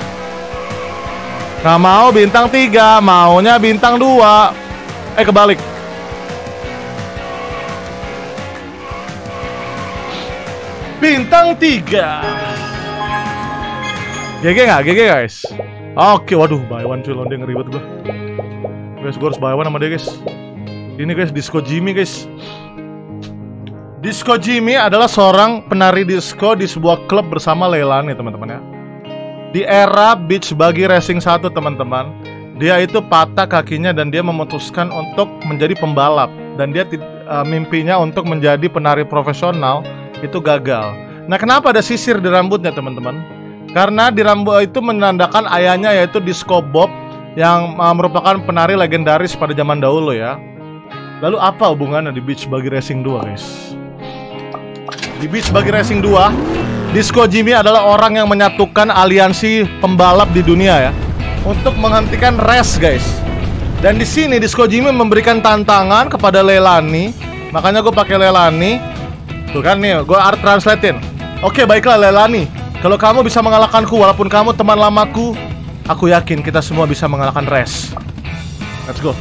Speaker 1: Gak mau bintang tiga, maunya bintang dua. Eh kebalik. Bintang tiga. G G nggak? G G guys. Oke, waduh, buy one cuy, londe ngeribet gue. Guys, gue harus buy one sama dia guys. Ini guys, Disco Jimmy guys. Disco Jimmy adalah seorang penari disco di sebuah klub bersama Leilani teman-teman ya. Di era Beach Buggy Racing satu teman-teman, dia itu patah kakinya dan dia memutuskan untuk menjadi pembalap. Dan dia uh, mimpinya untuk menjadi penari profesional itu gagal. Nah kenapa ada sisir di rambutnya teman-teman? Karena di rambut itu menandakan ayahnya yaitu Disco Bob yang uh, merupakan penari legendaris pada zaman dahulu ya. Lalu apa hubungannya di Beach Buggy Racing dua guys? Di Beach Buggy Racing dua, Disco Jimmy adalah orang yang menyatukan aliansi pembalap di dunia ya untuk menghentikan race guys. Dan di sini Disco Jimmy memberikan tantangan kepada Leilani. Makanya gue pakai Leilani. Tuh kan nih, gue art translatein. Oke baiklah Leilani, kalau kamu bisa mengalahkanku walaupun kamu teman lamaku, aku yakin kita semua bisa mengalahkan race. Let's go.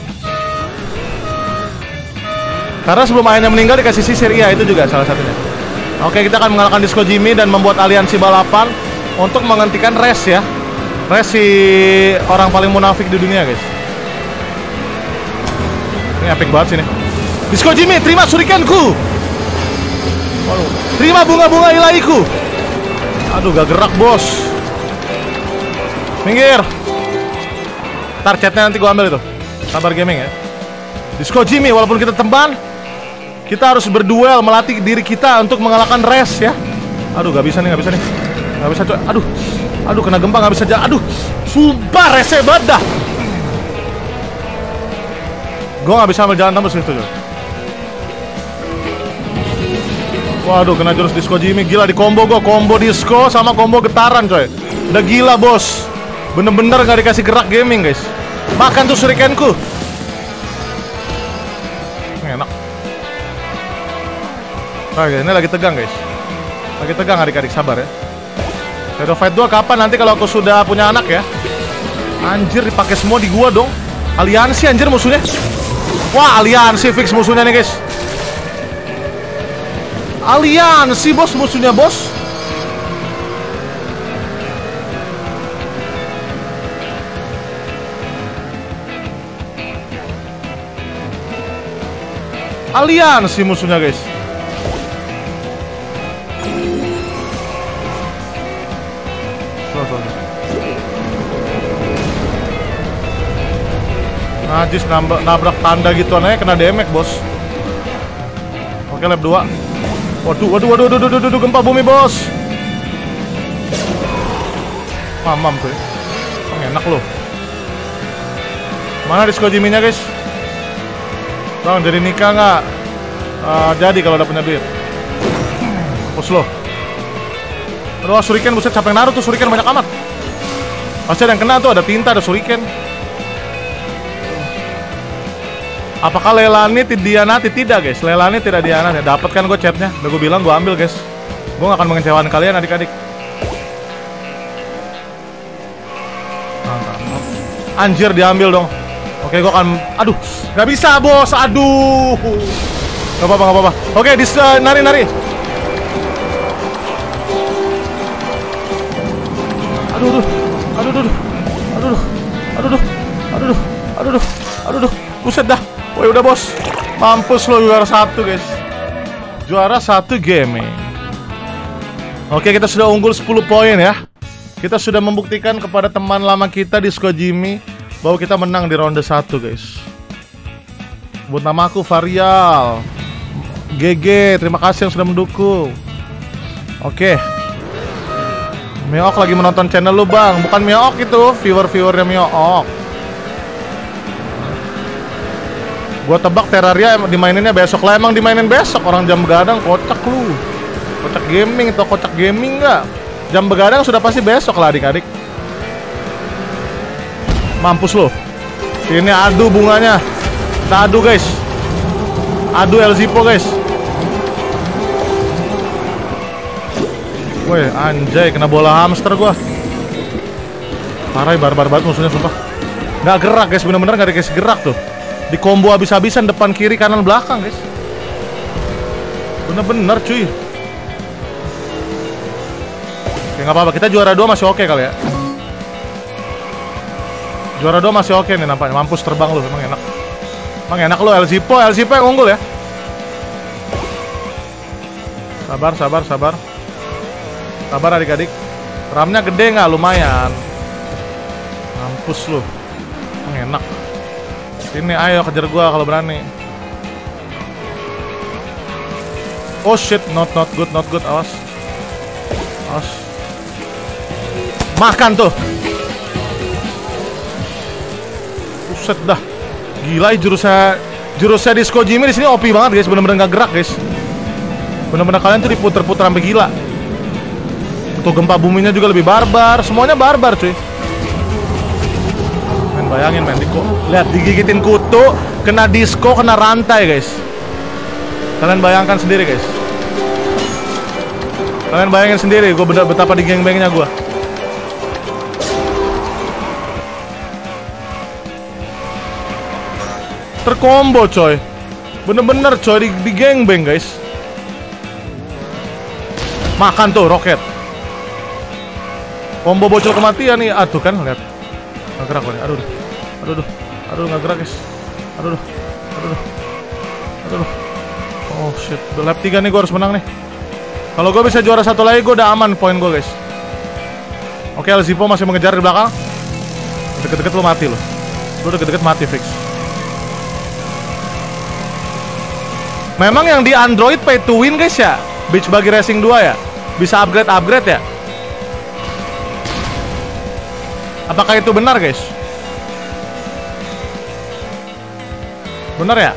Speaker 1: Karena sebelum ayahnya meninggal dikasih sisir, iya itu juga salah satunya. Oke, kita akan mengalahkan Disco Jimmy dan membuat aliansi balapan untuk menghentikan race ya. Race si orang paling munafik di dunia guys. Ini epic banget sih nih. Disco Jimmy, terima shurikenku. Waduh. Terima bunga-bunga ilahiku. Aduh, gak gerak bos. Minggir. Ntar chatnya nanti gue ambil itu. Sabar gaming ya. Disco Jimmy, walaupun kita teman, kita harus berduel melatih diri kita untuk mengalahkan race ya. Aduh, gak bisa nih, gak bisa nih. Gak bisa coy. Aduh. Aduh, kena gempa gak bisa jalan. Aduh. Sumpah rese banget dah. Gue gak bisa ambil jalan tembus itu coy. Waduh, kena jurus Disco Jimmy. Gila di combo gue. Combo disco sama combo getaran coy. Udah gila bos. Bener-bener gak dikasih gerak gaming guys. Makan tuh shurikenku. Enak. Nah, ini lagi tegang guys. Lagi tegang adik-adik, sabar ya. Shadow Fight dua kapan nanti kalau aku sudah punya anak ya. Anjir dipakai semua di gua dong. Aliansi anjir musuhnya. Wah aliansi fix musuhnya nih guys. Aliansi bos musuhnya bos. Aliansi musuhnya guys. Najis nabrak, nabrak tanda gitu aneh kena damage bos. Oke lap dua. Waduh waduh waduh waduh waduh, waduh gempa bumi bos. Mamam tuh. Oh, enak loh. Mana disco Jimmy-nya guys? Bang jadi nikah nggak? Uh, jadi kalau udah punya duit. Hapus lo. Aduh shuriken buset, siapa yang naruh tuh shuriken banyak amat. Pasti ada yang kena tuh, ada tinta, ada shuriken. Apakah Leilani dianati? Tidak guys, Leilani tidak dianati. Dapat kan gue chatnya, udah gue bilang gue ambil guys. Gue gak akan mengecewakan kalian adik-adik. Anjir diambil dong. Oke gue akan, aduh gak bisa bos, aduh. Gak apa-apa, gak apa-apa. Oke, dis, uh, nari, nari. Aduh, aduh, aduh, aduh, aduh, aduh, aduh, aduh, aduh, aduh, aduh, aduh, buset dah. Woi udah bos, mampus lo juara satu guys. Juara satu gaming. Oke kita sudah unggul sepuluh poin ya. Kita sudah membuktikan kepada teman lama kita di Disco Jimmy bahwa kita menang di ronde satu guys. Buat nama aku Varial G G, terima kasih yang sudah mendukung. Oke Miook lagi menonton channel lu bang. Bukan Miook itu, viewer-viewernya Miook. Gua tebak Terraria dimaininnya besok lah. Emang dimainin besok, orang jam begadang kocak lu. Kocak gaming atau kocak gaming nggak? Jam begadang sudah pasti besok lah adik-adik. Mampus lo. Ini adu bunganya. Kita adu guys. Adu El Zippo guys. Woi anjay, kena bola hamster gua. Parah, barbar banget musuhnya sumpah. Nggak gerak guys, bener-bener nggak dikasih gerak tuh. Di combo habis-habisan depan kiri kanan belakang guys. Bener-bener cuy. Oke nggak apa-apa, kita juara dua masih oke kali ya. Juara dua masih oke nih nampaknya. Mampus terbang lu, emang enak. Emang enak lu El Zippo, El Zippo yang unggul ya. Sabar, sabar, sabar. Sabar adik-adik. Ramnya gede nggak? Lumayan. Mampus lu. Emang enak. Ini ayo kejar gua kalau berani. Oh shit, not not good, not good. Awas. Awas. Makan tuh. Buset dah. Gila jurusnya jurusnya Disco Jimmy di sini O P banget guys, bener-bener gak gerak guys. Bener-bener kalian tuh diputer-puter sampai gila. Tuh gempa buminya juga lebih barbar, semuanya barbar cuy. Bayangin men, Diko. Lihat digigitin kutu, kena disco, kena rantai guys. Kalian bayangkan sendiri guys. Kalian bayangin sendiri, gue bener betapa di geng-gengnya gue. Terkombo coy. Bener-bener coy, di, di geng-beng guys. Makan tuh roket. Combo bocil kematian nih. Aduh kan, lihat. Nggak gerak gue nih, aduh. Aduh, aduh, aduh, nggak gerak guys. Aduh, aduh, aduh, aduh, aduh. Oh shit, udah lap tiga nih, gue harus menang nih. Kalau gue bisa juara satu lagi, gue udah aman poin gue guys. Oke, El Zippo masih mengejar di belakang. Deket-deket lo mati lo. Lo deket-deket mati fix. Memang yang di Android pay to win guys ya. Beach Buggy Racing dua ya. Bisa upgrade-upgrade ya. Apakah itu benar guys? Benar ya?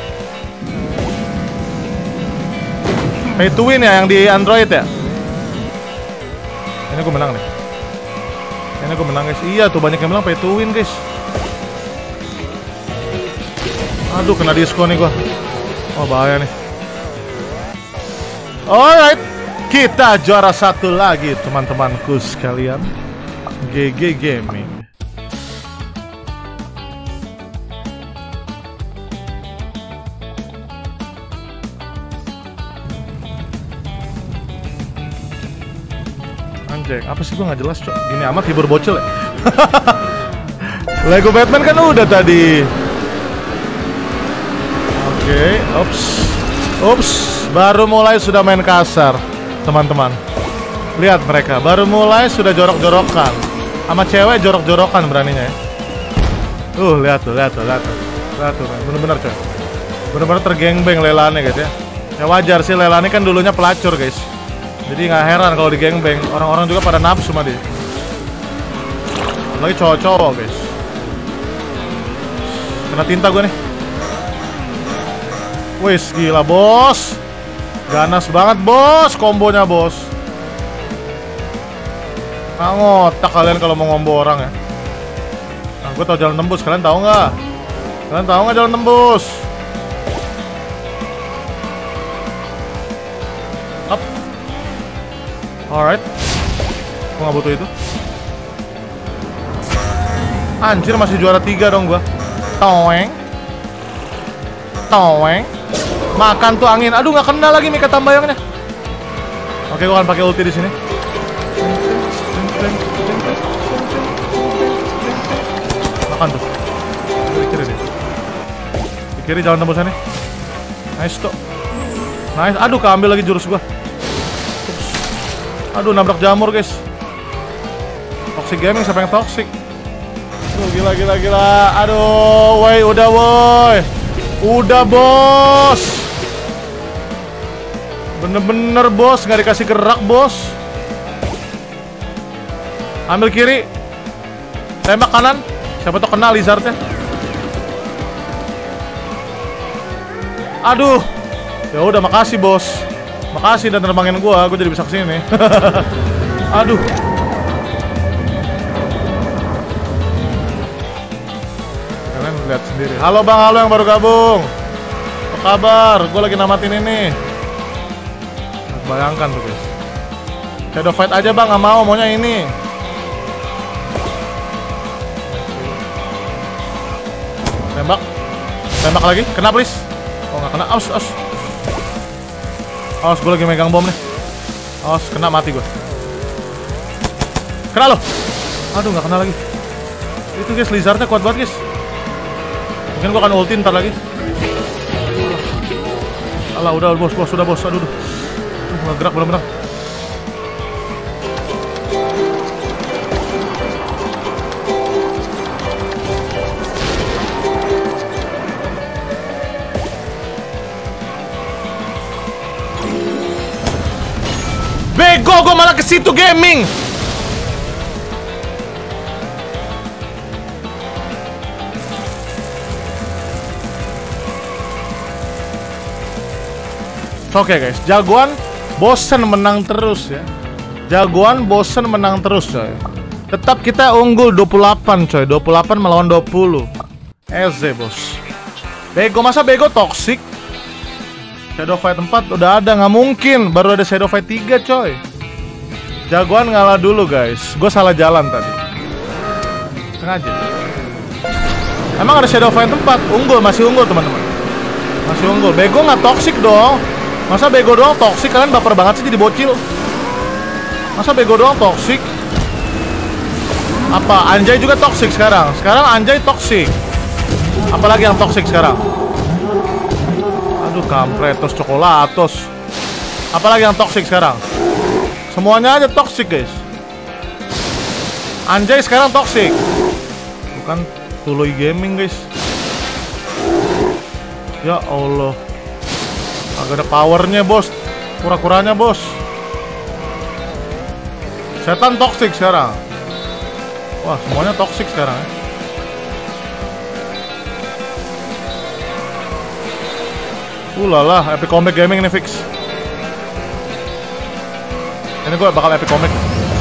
Speaker 1: Pay to win ya yang di Android ya? Ini gue menang nih. Ini gue menang guys. Iya tuh banyak yang bilang pay to win guys. Aduh kena disco nih gue. Oh bahaya nih. Alright, kita juara satu lagi teman-temanku sekalian. G G Gaming. Anjay, apa sih gua nggak jelas cok. Gini amat hibur bocil ya. Lego Batman kan udah tadi. Oke, okay, ops, ops, baru mulai sudah main kasar, teman-teman. Lihat mereka, baru mulai sudah jorok-jorokan. Sama cewek jorok-jorokan beraninya ya. Uh, lihat tuh, lihat tuh, lihat tuh. Nah tuh, bener-bener coy. Bener-bener tergengbeng Leilani guys ya. Ya wajar sih, Leilani kan dulunya pelacur guys. Jadi nggak heran kalau digengbeng. Orang-orang juga pada nafsu sama dia. Lagi cowok-cowok guys. Kena tinta gue nih. Wis gila bos. Ganas banget bos kombonya bos. Nggak ngotak kalian kalau mau ngombo orang ya. Nah, gue tau jalan tembus, kalian tahu nggak? Kalian tahu nggak jalan tembus? Up. Alright. Gue nggak butuh itu. Anjir masih juara tiga dong gua. Toeng. Toeng. Makan tuh angin. Aduh nggak kena lagi Mika tambayangnya. Oke, gua akan pakai ulti di sini. Makan tuh. Di kiri deh. Di kiri jalan tembusannya. Nice tuh. Nice. Aduh keambil lagi jurus gua. Ups. Aduh nabrak jamur guys. Toxic gaming, siapa yang toxic? Aduh, gila gila gila. Aduh, woi udah woi. Udah bos. Bener-bener bos, nggak dikasih gerak bos. Ambil kiri. Tembak kanan. Siapa tuh kena lizardnya. Aduh. Ya udah makasih bos. Makasih dan terbangin gua, gua jadi bisa kesini. Aduh. Kalian lihat sendiri. Halo bang, halo yang baru gabung. Apa kabar? Gua lagi namatin ini. Bayangkan tuh guys. Shadow fight aja bang, nggak mau, maunya ini. Tembak. Tembak lagi, kena please. Oh nggak kena, aus, aus. Awas, gue lagi megang bom nih. Awas, kena mati gue. Kena loh. Aduh, gak kena lagi. Itu guys, lizardnya kuat banget guys. Mungkin gue akan ulti ntar lagi. Alah, udah bos, bos, sudah bos. Aduh, aduh. Aduh, gak gerak bener-bener. Bego, gue malah ke situ gaming. Oke okay guys, jagoan bosen menang terus ya. Jagoan bosen menang terus coy. Tetap kita unggul dua puluh delapan coy. dua puluh delapan melawan dua puluh. Eze bos. Bego, masa bego toxic? Shadow fight empat udah ada, nggak mungkin. Baru ada Shadow fight tiga coy. Jagoan ngalah dulu guys. Gue salah jalan tadi. Sengaja. Emang ada Shadow fight empat, unggul, masih unggul teman-teman. Masih unggul. Bego nggak toxic dong. Masa bego doang toxic? Kalian baper banget sih jadi bocil. Masa bego doang toxic? Apa Anjay juga toxic sekarang? Sekarang Anjay toxic. Apalagi yang toxic sekarang? Aduh kampret, terus coklatos. Apalagi yang toxic sekarang? Semuanya aja toxic guys. Anjay sekarang toxic. Bukan Tuluy Gaming guys. Ya Allah. Agak ada powernya bos. Kura-kuranya bos. Setan toxic sekarang. Wah semuanya toxic sekarang ya. Ulala, Epic Comic Gaming ini fix. Ini gue bakal Epic Comic.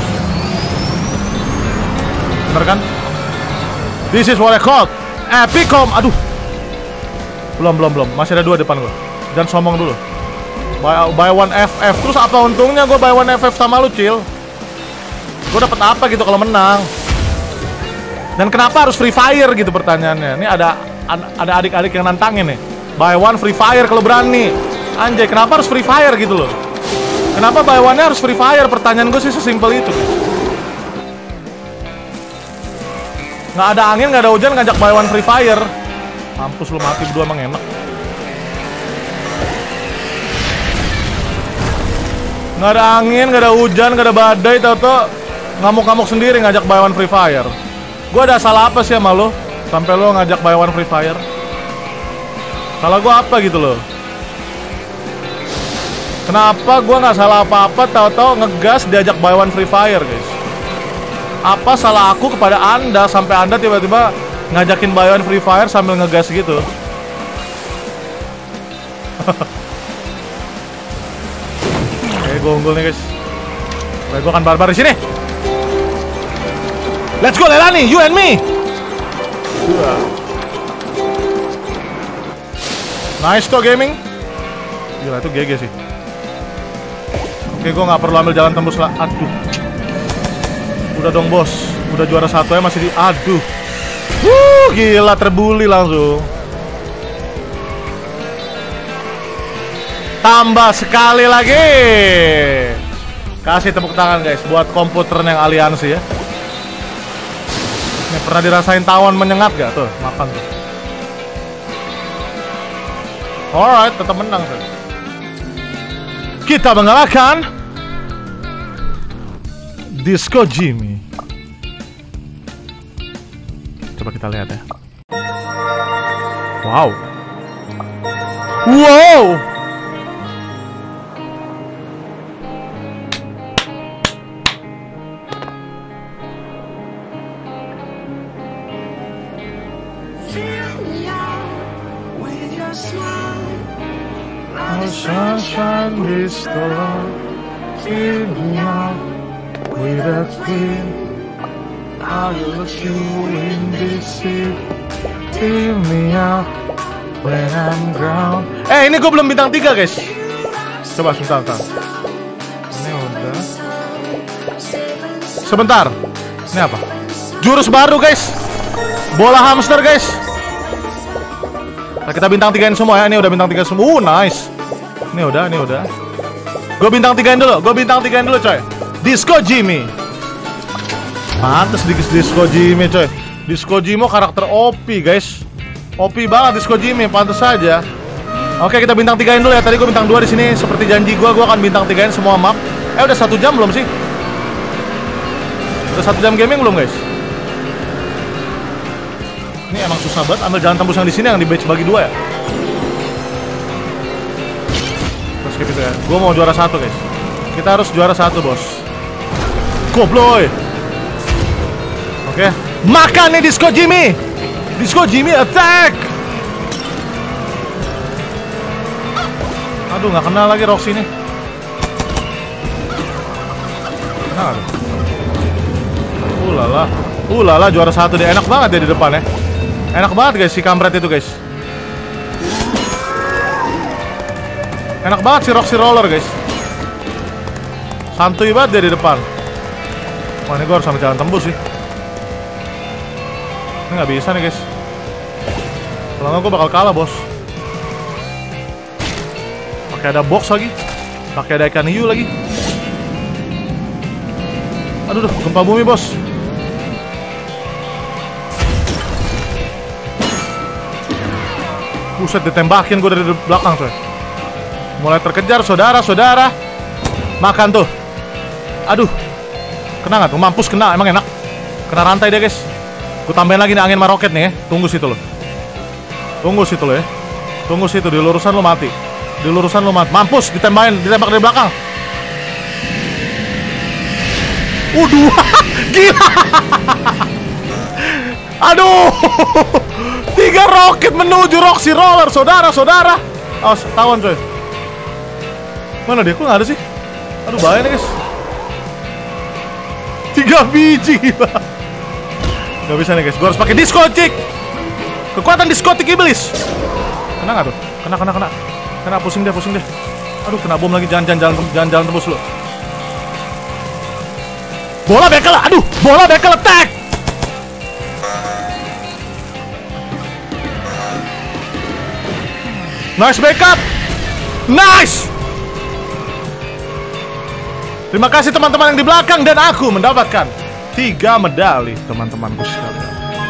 Speaker 1: Bener kan? This is what I call Epic Com. Aduh. Belum, belum, belum. Masih ada dua depan gue. Jangan sombong dulu. Buy, buy one F F. Terus apa untungnya gue buy one F F sama lu, Cil? Gue dapet apa gitu kalau menang? Dan kenapa harus Free Fire gitu pertanyaannya? Ini ada ada adik-adik yang nantangin nih. Buy one Free Fire kalau berani. Anjay, kenapa harus Free Fire gitu loh? Kenapa buy one-nya harus Free Fire? Pertanyaan gue sih sesimpel itu. Nggak ada angin, nggak ada hujan, ngajak buy one Free Fire. Mampus lu, mati berdua emang enak. Nggak ada angin, nggak ada hujan, nggak ada badai, tau-tau ngamuk-ngamuk sendiri ngajak buy one Free Fire. Gue ada salah apa sih sama lo? Sampai lo ngajak buy one Free Fire? Salah gue apa gitu loh? Kenapa gue nggak salah apa-apa, tahu-tahu ngegas diajak buy one free fire, guys? Apa salah aku kepada anda sampai anda tiba-tiba ngajakin buy one free fire sambil ngegas gitu? Oke, gue unggul nih, guys. Oke, gue akan barbar di sini. Let's go, Leilani, you and me. Nice to gaming. Gila, itu G G sih. Oke, gue nggak perlu ambil jalan tembus lah. Aduh. Udah dong, bos. Udah juara satu ya, masih di... Aduh. Wuh, gila, terbully langsung. Tambah sekali lagi. Kasih tepuk tangan, guys, buat komputer yang aliansi ya. Ini pernah dirasain tawon menyengat gak tuh? Makan tuh. Alright, tetap menang tuh. Kita mengalahkan Disco Jimmy. Coba kita lihat ya. Wow. Wow. Sunshine restored, fill me up with a queen. I look you in this sea, fill me up when I'm ground. Eh, ini gue belum bintang tiga, guys. Coba sebentar, sebentar. Ini udah. Sebentar. Ini apa? Jurus baru, guys. Bola hamster, guys. Nah, kita bintang tigain semua ya. Ini udah bintang tiga semua. Uh, nice. Ini udah, ini udah. Gue bintang tigain dulu, gue bintang tigain dulu, coy. Disco Jimmy. Pantes dikit Disco Jimmy, coy. Disco Jimmy karakter O P, guys. O P banget Disco Jimmy, pantes saja. Oke, kita bintang tigain dulu ya. Tadi gue bintang dua di sini. Seperti janji gue, gue akan bintang tigain semua map. Eh, udah satu jam belum sih? Udah satu jam gaming belum, guys? Ini emang susah banget ambil jalan tembus yang di sini yang di batch bagi dua ya. Skip itu ya. Gue mau juara satu, guys. Kita harus juara satu, bos. Gobloy. Oke, makan nih Disco Jimmy. Disco Jimmy attack. Aduh, nggak kenal lagi Roxy nih. Kenal. Ulala, ulala juara satu deh. Enak banget ya di depan ya. Enak banget, guys, si kampret itu, guys. Enak banget si Roxy Roller, guys. Santuy banget dia di depan. Wah, ini gue harus sampai jalan tembus sih. Ini nggak bisa nih, guys. Kalau nggak gue bakal kalah, bos. Pakai ada box lagi. Pakai ada ikan hiu lagi. Aduh, duh, gempa bumi, bos. Buset, ditembakin gue dari belakang, coy. Mulai terkejar, saudara-saudara. Makan tuh. Aduh. Kena nggak tuh? Mampus kena, emang enak. Kena rantai dia, guys. Gue tambahin lagi nih angin maroket nih ya. Tunggu situ lo. Tunggu situ lo ya. Tunggu situ, di lurusan lo mati. Di lurusan lo mati. Mampus, ditembakin, ditembak dari belakang. Waduh. Gila. Aduh. Tiga roket menuju Roxy Roller, saudara-saudara. Awas, tawan, coy. Mana dia? Kok nggak ada sih? Aduh, bahaya nih, guys. Tiga biji, gila. Gak bisa nih, guys. Gue harus pakai diskotik. Kekuatan diskotik iblis. Kena nggak tuh? Kena, kena, kena. Kena, pusing deh, pusing deh. Aduh, kena bom lagi. Jangan, jangan, jangan, jangan, jangan tembus lu. Bola bekel, aduh, bola bekel attack. Nice backup. Nice. Terima kasih teman-teman yang di belakang dan aku mendapatkan tiga medali, teman-temanku sekalian.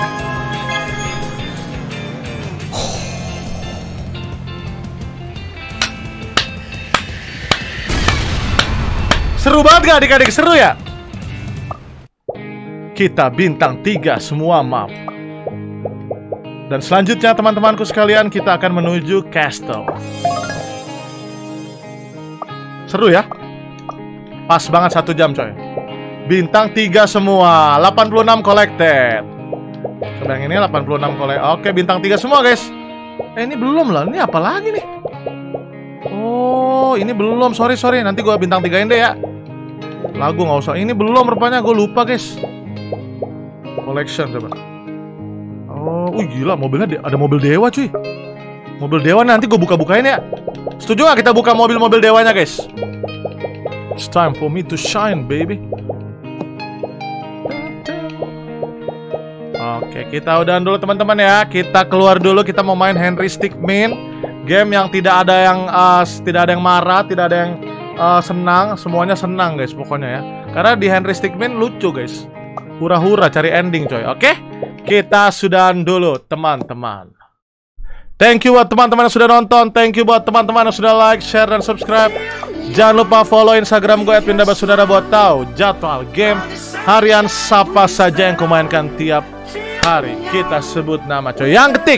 Speaker 1: Seru banget gak adik-adik? Seru ya? Kita bintang tiga semua map. Dan selanjutnya teman-temanku sekalian, kita akan menuju castle. Seru ya? Pas banget satu jam coy. Bintang tiga semua, delapan puluh enam collected. Coba yang ini delapan puluh enam collected. Oke, bintang tiga semua guys. Eh ini belum lah, ini apa lagi nih? Oh ini belum, sorry sorry. Nanti gua bintang tigain deh ya. Lagu nggak usah, ini belum rupanya, gue lupa guys. Collection coba. Oh, wih gila, mobilnya ada mobil dewa cuy. Mobil dewa nanti gue buka-bukain ya. Setuju gak kita buka mobil-mobil dewanya guys? It's time for me to shine baby. Oke, kita udahan dulu teman-teman ya. Kita keluar dulu, kita mau main Henry Stickmin. Game yang tidak ada yang uh, tidak ada yang marah, tidak ada yang uh, senang, semuanya senang guys pokoknya ya. Karena di Henry Stickmin lucu guys. Hura-hura cari ending coy. Oke? Kita sudahan dulu teman-teman. Thank you buat teman-teman yang sudah nonton. Thank you buat teman-teman yang sudah like, share, dan subscribe. Jangan lupa follow Instagram gue at winda basudara buat tahu jadwal game harian siapa saja yang kumainkan tiap hari. Kita sebut nama coy. Yang ketik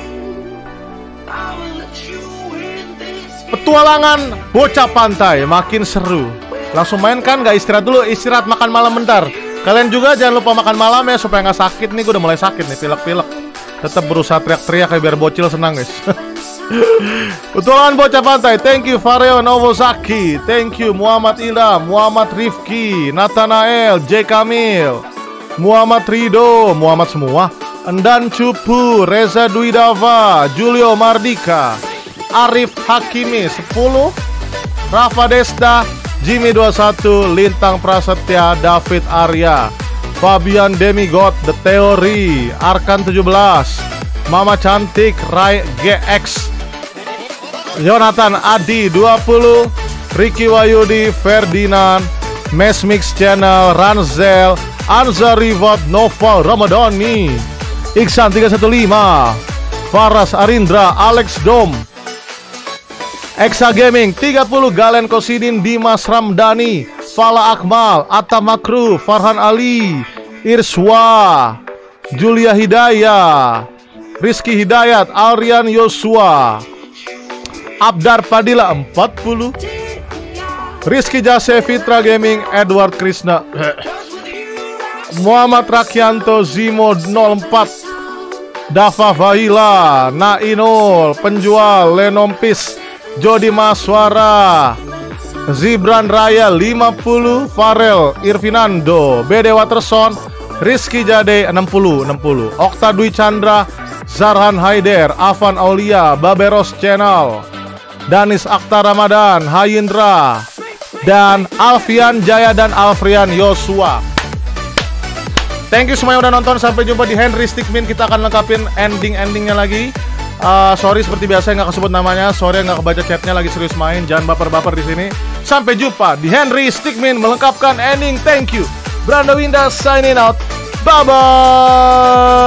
Speaker 1: petualangan bocah pantai makin seru. Langsung main kan? Gak istirahat dulu? Istirahat makan malam bentar. Kalian juga jangan lupa makan malam ya supaya nggak sakit nih. Gue udah mulai sakit nih, pilek-pilek. Tetap berusaha teriak-teriak kayak biar bocil senang guys. Petualangan bocah pantai. Thank you Vario Novosaki. Thank you Muhammad Ilham, Muhammad Rifki, Nathanael, J Kamil, Muhammad Rido, Muhammad semua, Endan Cupu, Reza Dwidava, Julio Mardika, Arif Hakimi sepuluh, Rafa Desta, Jimmy dua puluh satu, Lintang Prasetya, David Arya, Fabian Demigod, The Theory, Arkan tujuh belas, Mama Cantik, Rai G X, Jonathan Adi dua puluh, Ricky Wayudi, Ferdinand, Mes Mix Channel, Ranzel, Anza Rivot, Noval Ramadhani, Iksan tiga satu lima, Faras Arindra, Alex Dom, Exa Gaming tiga puluh, Galen Kosidin, Dimas Ramdhani, Fala Akmal, Atta Makru, Farhan Ali, Irswa, Julia Hidayah, Rizky Hidayat, Aryan Yosua, Abdar Padilla empat puluh, Rizky Jase, Fitra Gaming, Edward Krishna, Muhammad Rakyanto, Zimo nol empat, Dava Vahila, Nainul, Penjual, Lenompis, Jody Maswara, Zibran Raya lima puluh, Farel Irvinando, B D Waterson, Rizky Jade enam puluh enam puluh, Okta Dwi Chandra, Zarhan Haider, Afan Aulia, Baberos Channel, Danis Akhtar Ramadan, Hayindra, dan Alfian Jaya dan Alfrian Yosua. Thank you semua yang udah nonton. Sampai jumpa di Henry Stickmin. Kita akan lengkapin ending-endingnya lagi. Uh, sorry seperti biasa nggak kesebut namanya. Sorry nggak kebaca chatnya, lagi serius main. Jangan baper-baper di sini. Sampai jumpa di Henry Stickmin melengkapkan ending. Thank you. Brando Winda signing out. Bye bye.